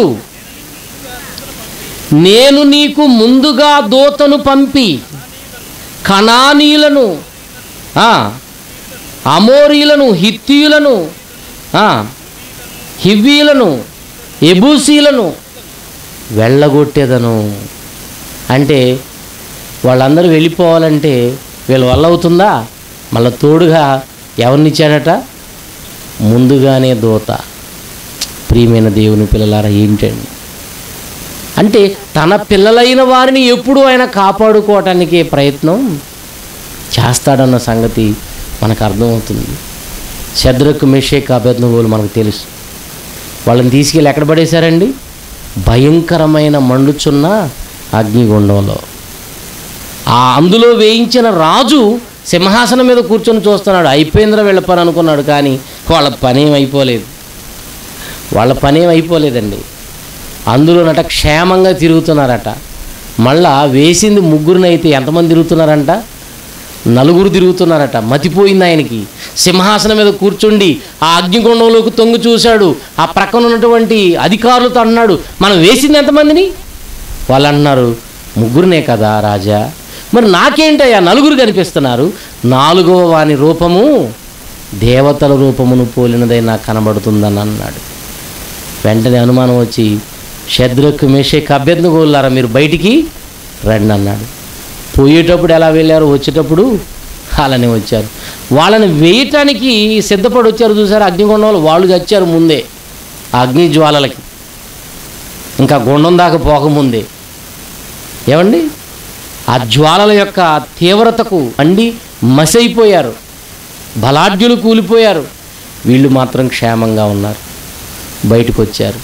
నేను నీకు ముందుగా దూతను పంపి కనానీయులను, అమోరీలను, హిత్తీయులను, హివ్వీలను, ఎబూసీలను వెళ్ళగొట్టేదను. అంటే వాళ్ళందరూ వెళ్ళిపోవాలంటే వీళ్ళ వల్ల అవుతుందా? మళ్ళీ తోడుగా ఎవరినిచ్చాడట? ముందుగానే దూత. ప్రియమైన దేవుని పిల్లలారా, ఏంటండి అంటే తన పిల్లలైన వారిని ఎప్పుడూ ఆయన కాపాడుకోవటానికి ప్రయత్నం చేస్తాడన్న సంగతి మనకు అర్థమవుతుంది. షద్రకు మెషేక్ అబేద్నెగోలు మనకు తెలుసు. వాళ్ళని తీసుకెళ్ళి ఎక్కడ పడేశారండి? భయంకరమైన మండుచున్న అగ్నిగుండంలో. అందులో వేయించిన రాజు సింహాసనం మీద కూర్చొని చూస్తున్నాడు. అయిపోయిందిరా వీళ్ళ పని అనుకున్నాడు, కానీ వాళ్ళ పనేం అయిపోలేదండి. అందులోనట క్షేమంగా తిరుగుతున్నారట. మళ్ళా వేసింది ముగ్గురినైతే ఎంతమంది తిరుగుతున్నారంట? 4 తిరుగుతున్నారట. మతిపోయింది ఆయనకి. సింహాసనం మీద కూర్చుండి ఆ అగ్నిగుండంలోకి తొంగి చూశాడు. ఆ ప్రక్కన ఉన్నటువంటి అధికారులతో అన్నాడు, మనం వేసింది ఎంతమందిని? వాళ్ళు అన్నారు, 3 కదా రాజా. మరి నాకేంటయ్యా 4 కనిపిస్తున్నారు? 4వ వాని రూపము దేవతల రూపమును పోలినదై నాకు కనబడుతుందని అన్నాడు. వెంటనే అనుమానం వచ్చి, షద్రకు మెషేక్ అబేద్నెగోలారా మీరు బయటికి రండి అన్నాడు. పోయేటప్పుడు ఎలా వెళ్ళారు, వచ్చేటప్పుడు అలానే వచ్చారు. వాళ్ళని వేయటానికి సిద్ధపడి వచ్చారు. చూసారు అగ్నిగుండంలో వాళ్ళు చచ్చారు ముందే ఆ అగ్ని జ్వాలలకి, ఇంకా గుండం దాకా పోకముందే. ఏమండి, ఆ జ్వాలల యొక్క తీవ్రతకు మసైపోయారు, బలాఢ్యులు కూలిపోయారు. వీళ్ళు మాత్రం క్షేమంగా ఉన్నారు, బయటకు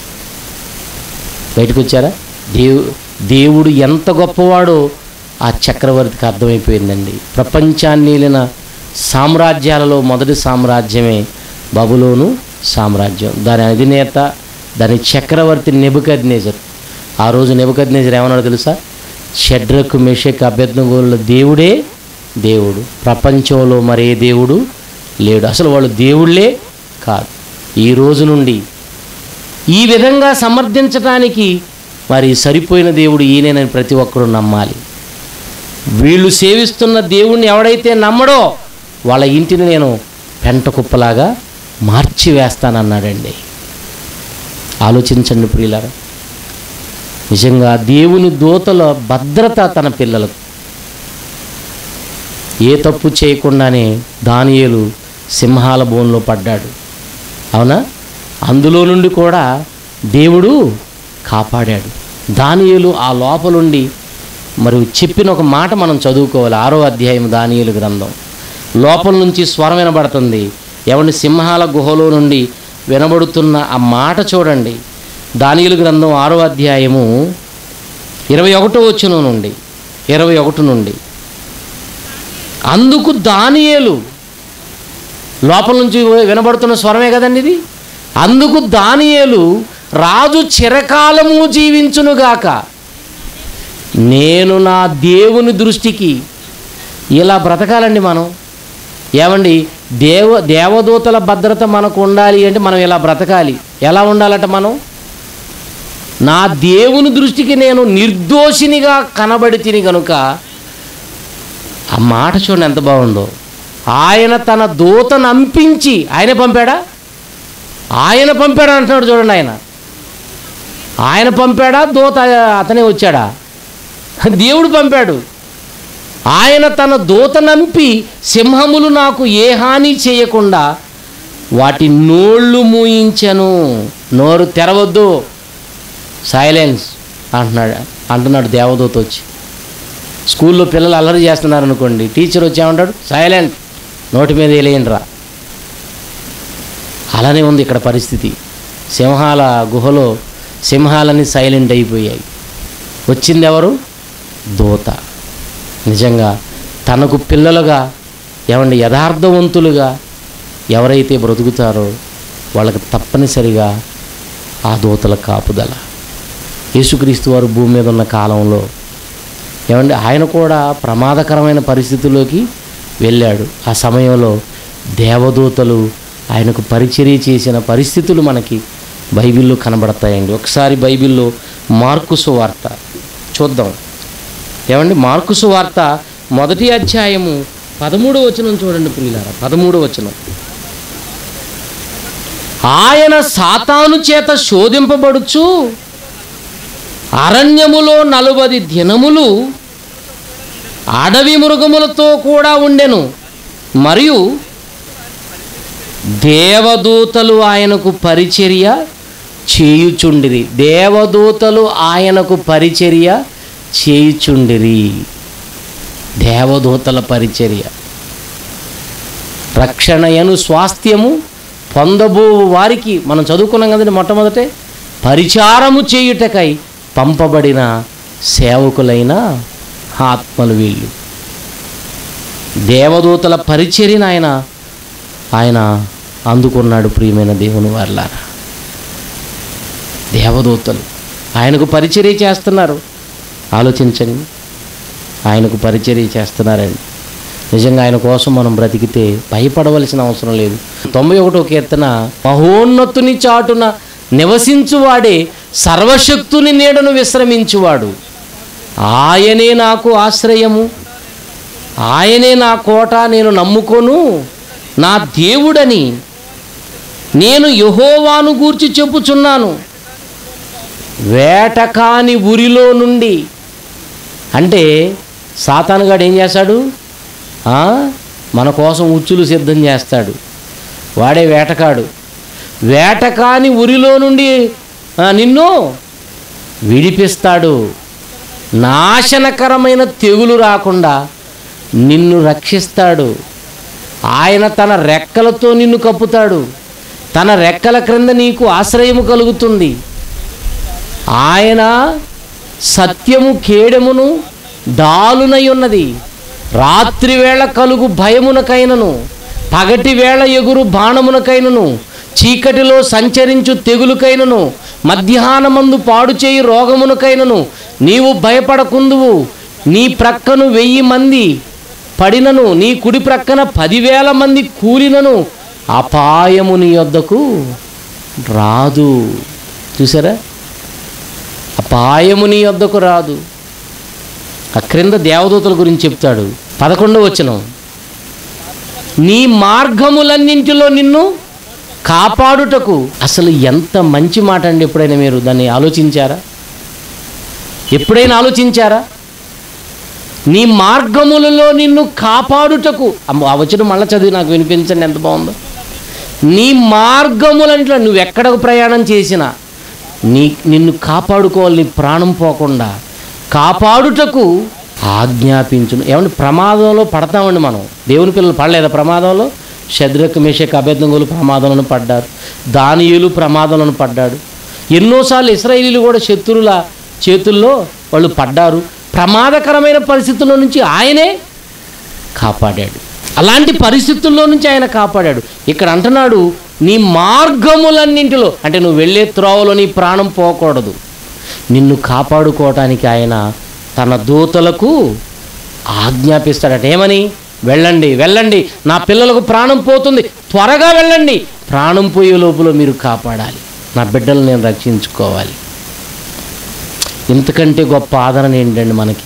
వచ్చారా? దేవుడు ఎంత గొప్పవాడో ఆ చక్రవర్తికి అర్థమైపోయిందండి. ప్రపంచాన్ని ఏలిన సామ్రాజ్యాలలో మొదటి సామ్రాజ్యమే బబులోను సామ్రాజ్యం. దాని అధినేత, దాని చక్రవర్తి నెబుకద్నెజర్. ఆ రోజు నెబుకద్నెజర్ ఏమన్నాడో తెలుసా? షద్రకు మెషేక్ అబేద్నెగోల దేవుడే దేవుడు, ప్రపంచంలో మరే దేవుడు లేడు, అసలు వాళ్ళు దేవుళ్ళే కాదు. ఈ రోజు నుండి ఈ విధంగా సమర్థించడానికి మరి సరిపోయిన దేవుడు ఈయనేనని ప్రతి ఒక్కరూ నమ్మాలి. వీళ్ళు సేవిస్తున్న దేవుణ్ణి ఎవడైతే నమ్మడో వాళ్ళ ఇంటిని నేను పెంట కుప్పలాగా మార్చివేస్తానన్నాడండి. ఆలోచించండి ప్రియులారా, నిజంగా దేవుని దూతల భద్రత తన పిల్లలకు. ఏ తప్పు చేయకుండానే దానియేలు సింహాల బోన్లో పడ్డాడు, అవునా? అందులో నుండి కూడా దేవుడు కాపాడాడు. దానియేలు ఆ లోపలుండి మరి చెప్పిన ఒక మాట మనం చదువుకోవాలి. 6వ అధ్యాయం దానియేలు గ్రంథం. లోపల నుంచి స్వరం వినబడుతుంది. ఏమండి, సింహాల గుహలో నుండి వినబడుతున్న ఆ మాట చూడండి. దానియేలు గ్రంథం 6వ అధ్యాయము 21వ వచనం నుండి 21 నుండి. అందుకు దానియేలు, లోపల నుంచి వినబడుతున్న స్వరమే కదండి ఇది. అందుకు దానియేలు, రాజు చిరకాలము జీవించునుగాక, నేను నా దేవుని దృష్టికి ఇలా బ్రతకాలండి మనం. ఏమండి, దేవదూతల భద్రత మనకు ఉండాలి అంటే మనం ఇలా బ్రతకాలి. ఎలా ఉండాలట? మనం నా దేవుని దృష్టికి నేను నిర్దోషినిగా కనబడితిని కనుక. ఆ మాట చూడండి ఎంత బాగుందో. ఆయన తన దూతను అంపించి, ఆయన పంపాడా అంటున్నాడు చూడండి. ఆయన పంపాడా? దూత అతనే వచ్చాడా? దేవుడు పంపాడు. ఆయన తన దూత నంపి సింహములు నాకు ఏ హాని చేయకుండా వాటి నోళ్ళు మూయించెను. నోరు తెరవద్దు, సైలెన్స్ అంటున్నాడు దేవదూత వచ్చి. స్కూల్లో పిల్లలు అల్లరి చేస్తున్నారు అనుకోండి, టీచర్ వచ్చి ఏమంటాడు? సైలెంట్, నోటి మీద వేలేయండిరా. అలానే ఉంది ఇక్కడ పరిస్థితి. సింహాల గుహలో సింహాలన్నీ సైలెంట్ అయిపోయాయి. వచ్చింది ఎవరు? దూత. నిజంగా తనకు పిల్లలుగా, ఏమండి, యథార్థవంతులుగా ఎవరైతే బ్రతుకుతారో వాళ్ళకి తప్పనిసరిగా ఆ దూతల కాపుదల. యేసుక్రీస్తు వారు భూమి మీద ఉన్న కాలంలో ఏమండి ఆయన కూడా ప్రమాదకరమైన పరిస్థితుల్లోకి వెళ్ళాడు. ఆ సమయంలో దేవదూతలు ఆయనకు పరిచర్య చేసిన పరిస్థితులు మనకి బైబిల్లో కనబడతాయండి. ఒకసారి బైబిల్లో మార్కు సువార్త చూద్దాం. ఏమండి, మార్కు సువార్త 1వ అధ్యాయము 13వ వచనం చూడండి ప్రియులారా. 13వ వచనం. ఆయన సాతాను చేత శోధింపబడుచు అరణ్యములో 40 దినములు అడవి మృగములతో కూడా ఉండెను, మరియు దేవదూతలు ఆయనకు పరిచర్య చేయుచుండిరి. దేవదూతలు ఆయనకు పరిచర్య చేయుచుండిరి. దేవదూతల పరిచర్య. రక్షణయను స్వాస్థ్యము పొందబో వారికి మనం చదువుకున్నాం కదండి మొట్టమొదటే, పరిచారము చేయుటకై పంపబడిన సేవకులైన ఆత్మలు వీళ్ళు. దేవదూతల పరిచర్యను ఆయన అందుకున్నాడు. ప్రియమైన దేవుని వారలారా, దేవదూతలు ఆయనకు పరిచర్య చేస్తున్నారు. ఆలోచించండి, ఆయనకు పరిచర్య చేస్తున్నారండి. నిజంగా ఆయన కోసం మనం బ్రతికితే భయపడవలసిన అవసరం లేదు. 91వ కీర్తన, మహోన్నతుని చాటున నివసించువాడే సర్వశక్తుని నీడను విశ్రమించువాడు. ఆయనే నాకు ఆశ్రయము, ఆయనే నా కోట, నేను నమ్ముకొను నా దేవుడని నేను యెహోవాను గూర్చి చెప్పుచున్నాను. వేటకాని ఉరిలో నుండి, అంటే సాతానుగాడు ఏం చేస్తాడు? మన కోసం ఉచ్చులు సిద్ధం చేస్తాడు. వాడే వేటకాడు. వేటకాని ఉరిలో నుండి నిన్ను విడిపిస్తాడు. నాశనకరమైన తెగులు రాకుండా నిన్ను రక్షిస్తాడు. ఆయన తన రెక్కలతో నిన్ను కప్పుతాడు. తన రెక్కల క్రింద నీకు ఆశ్రయము కలుగుతుంది. ఆయన సత్యము కేడెమును దాలునై ఉన్నది. రాత్రి వేళ కలుగు భయమునకైనను, పగటి వేళ ఎగురు బాణమునకైనను, చీకటిలో సంచరించు తెగులుకైనను, మధ్యాహ్నమందు పాడు చేయి రోగమునకైనను నీవు భయపడకుందువు. నీ ప్రక్కను 1000 మంది పడినను, నీ కుడి ప్రక్కన 10,000 మంది కూలినను అపాయము నీ యొద్దకు రాదు. చూసారా? అపాయము నీ యొద్దకు రాదు. ఆ క్రింద దేవదూతల గురించి చెప్తాడు. 11వ వచనం, నీ మార్గములన్నింటిలో నిన్ను కాపాడుటకు. అసలు ఎంత మంచి మాట అండి! ఎప్పుడైనా మీరు దాన్ని ఆలోచించారా? ఎప్పుడైనా ఆలోచించారా? నీ మార్గములలో నిన్ను కాపాడుటకు. ఆ వచనం మళ్ళీ చదివి నాకు వినిపించండి, ఎంత బాగుందో. నీ మార్గములంట్లో నువ్వు ఎక్కడకు ప్రయాణం చేసినా నిన్ను కాపాడుకోవాలి. నీ ప్రాణం పోకుండా కాపాడుటకు ఆజ్ఞాపించును. ఏమంటే ప్రమాదంలో పడతామండి మనం. దేవుని పిల్లలు పడలేదా ప్రమాదంలో? షద్రక్ మేషక్ అబేద్నెగోలు ప్రమాదంలో పడ్డారు. దానియేలు ప్రమాదంలో పడ్డాడు. ఎన్నోసార్లు ఇశ్రాయేలీలు కూడా శత్రువుల చేతుల్లో వాళ్ళు పడ్డారు. ప్రమాదకరమైన పరిస్థితుల్లో నుంచి ఆయనే కాపాడాడు. అలాంటి పరిస్థితుల్లో నుంచి ఆయన కాపాడాడు. ఇక్కడ అంటున్నాడు, నీ మార్గములన్నింటిలో, అంటే నువ్వు వెళ్ళే త్రోవలో నీ ప్రాణం పోకూడదు. నిన్ను కాపాడుకోవటానికి ఆయన తన దూతలకు ఆజ్ఞాపిస్తాడట. ఏమని? వెళ్ళండి, వెళ్ళండి, నా పిల్లలకు ప్రాణం పోతుంది, త్వరగా వెళ్ళండి, ప్రాణం పోయే లోపల మీరు కాపాడాలి, నా బిడ్డలు నేను రక్షించుకోవాలి. ఇంతకంటే గొప్ప ఆదరణ ఏంటండి మనకి?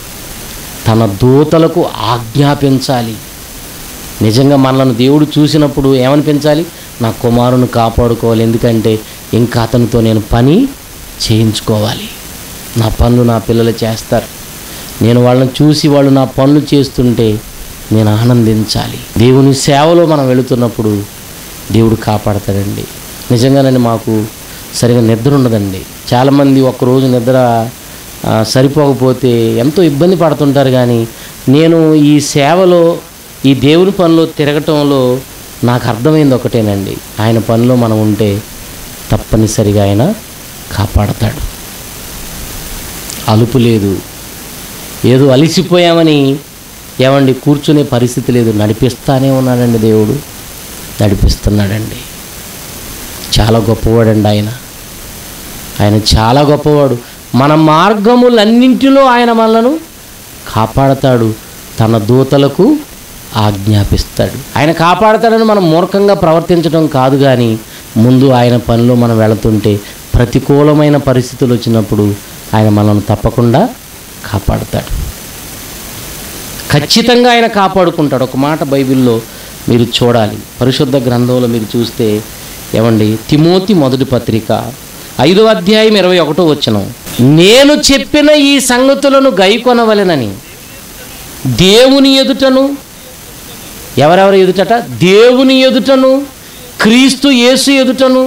తన దూతలకు ఆజ్ఞాపించాలి. నిజంగా మనల్ని దేవుడు చూసినప్పుడు ఏమనిపించాలి? నా కుమారుని కాపాడుకోవాలి, ఎందుకంటే ఇంకా అతనితో నేను పని చేయించుకోవాలి. నా పనులు నా పిల్లలు చేస్తారు, నేను వాళ్ళని చూసి వాళ్ళు నా పనులు చేస్తుంటే నేను ఆనందించాలి. దేవుని సేవలో మనం వెళుతున్నప్పుడు దేవుడు కాపాడతాడండి. నిజంగానండి, మాకు సరిగా నిద్ర ఉండదండి. చాలామంది ఒక్కరోజు నిద్ర సరిపోకపోతే ఎంతో ఇబ్బంది పడుతుంటారు. కానీ నేను ఈ సేవలో, ఈ దేవుని పనిలో తిరగటంలో నాకు అర్థమైంది ఒకటేనండి, ఆయన పనిలో మనం ఉంటే తప్పనిసరిగా ఆయన కాపాడతాడు. అలుపు లేదు. ఏదో అలిసిపోయామని ఏమండి కూర్చునే పరిస్థితి లేదు. నడిపిస్తానే ఉన్నాడండి, దేవుడు నడిపిస్తున్నాడండి. చాలా గొప్పవాడండి ఆయన చాలా గొప్పవాడు. మన మార్గములన్నింటిలో ఆయన మనలను కాపాడతాడు, తన దూతలకు ఆజ్ఞాపిస్తాడు. ఆయన కాపాడతాడని మనం మూర్ఖంగా ప్రవర్తించడం కాదు, కానీ ముందు ఆయన పనిలో మనం వెళుతుంటే ప్రతికూలమైన పరిస్థితులు వచ్చినప్పుడు ఆయన మనల్ని తప్పకుండా కాపాడతాడు. ఖచ్చితంగా ఆయన కాపాడుకుంటాడు. ఒక మాట బైబిల్లో మీరు చూడాలి, పరిశుద్ధ గ్రంథంలో మీరు చూస్తే ఏమండి, తిమోతి మొదటి పత్రిక 5వ అధ్యాయం 21వ వచనం, నేను చెప్పిన ఈ సంగతులను గైకొనవలెనని దేవుని ఎదుటను, ఎవరెవరి ఎదుటట? దేవుని ఎదుటను క్రీస్తు యేసు ఎదుటను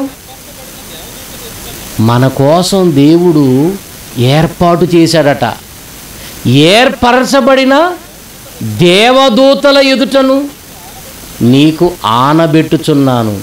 మన కోసం దేవుడు ఏర్పాటు చేశాడట. ఏర్పరచబడిన దేవదూతల ఎదుటను నీకు ఆనబెట్టుచున్నాను.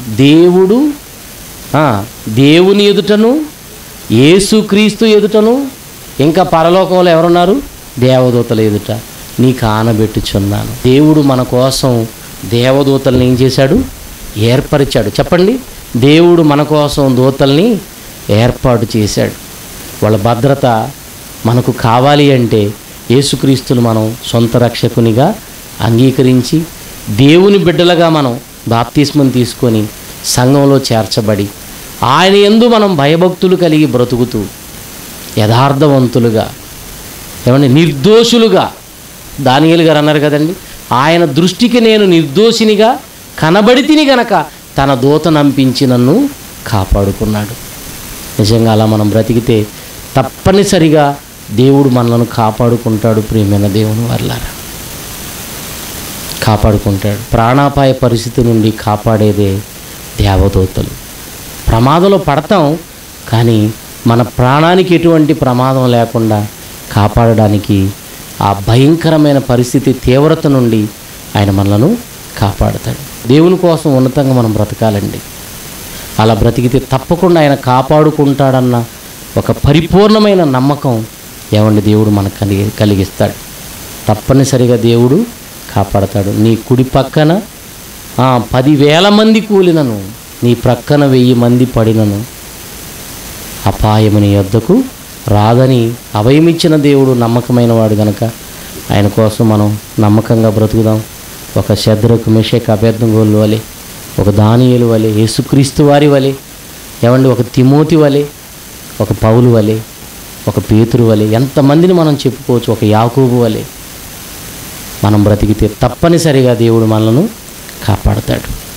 దేవుని ఎదుటను, యేసుక్రీస్తు ఎదుటను, ఇంకా పరలోకంలో ఎవరున్నారు? దేవదూతల ఎదుట నీకు ఆనబెట్టుచున్నాను. దేవుడు మన కోసం దేవదూతల్ని ఏం చేశాడు? ఏర్పరిచాడు. చెప్పండి, దేవుడు మన కోసం దూతల్ని ఏర్పాటు చేశాడు. వాళ్ళ భద్రత మనకు కావాలి అంటే యేసుక్రీస్తును మనం సొంత రక్షకునిగా అంగీకరించి దేవుని బిడ్డలుగా మనం బాప్తిస్మం తీసుకొని సంఘంలో చేర్చబడి ఆయన యందు మనం భయభక్తులు కలిగి బ్రతుకుతూ యథార్థవంతులుగా, నిర్దోషులుగా, దానియేలు గారు అన్నారు కదండి, ఆయన దృష్టికి నేను నిర్దోషినిగా కనబడితిని గనక తన దూత నంపించి నన్ను కాపాడుకున్నాడు. నిజంగా అలా మనం బ్రతికితే తప్పనిసరిగా దేవుడు మనలను కాపాడుకుంటాడు. ప్రియమైన దేవుని వర్లారా, కాపాడుకుంటాడు. ప్రాణాపాయ పరిస్థితి నుండి కాపాడేదే దేవదూతలు. ప్రమాదంలో పడతాం, కానీ మన ప్రాణానికి ఎటువంటి ప్రమాదం లేకుండా కాపాడడానికి, ఆ భయంకరమైన పరిస్థితి తీవ్రత నుండి ఆయన మనలను కాపాడుతాడు. దేవుని కోసం ఉన్నతంగా మనం బ్రతకాలండి. అలా బ్రతికితే తప్పకుండా ఆయన కాపాడుకుంటాడన్న ఒక పరిపూర్ణమైన నమ్మకం దేవుడు మనకు కలిగిస్తాడు. తప్పనిసరిగా దేవుడు కాపాడతాడు. నీ కుడి పక్కన 10,000 మంది కూలినను, నీ ప్రక్కన 1000 మంది పడినను అపాయము నీ యొద్దకు రాదని అభయమిచ్చిన దేవుడు నమ్మకమైన వాడు గనక ఆయన కోసం మనం నమ్మకంగా బ్రతుకుదాం. ఒక శద్రకు, మెషకు, అబేద్నెగోల వలె, ఒక దానియేలు వలె, యేసుక్రీస్తు వారి వలె, ఒక తిమోతి వలె, ఒక పౌలు వలె, ఒక పేతురు వలె, ఎంతమందిని మనం చెప్పుకోవచ్చు, ఒక యాకోబు వలె మనం బ్రతికితే తప్పనిసరిగా దేవుడు మనలను కాపాడతాడు.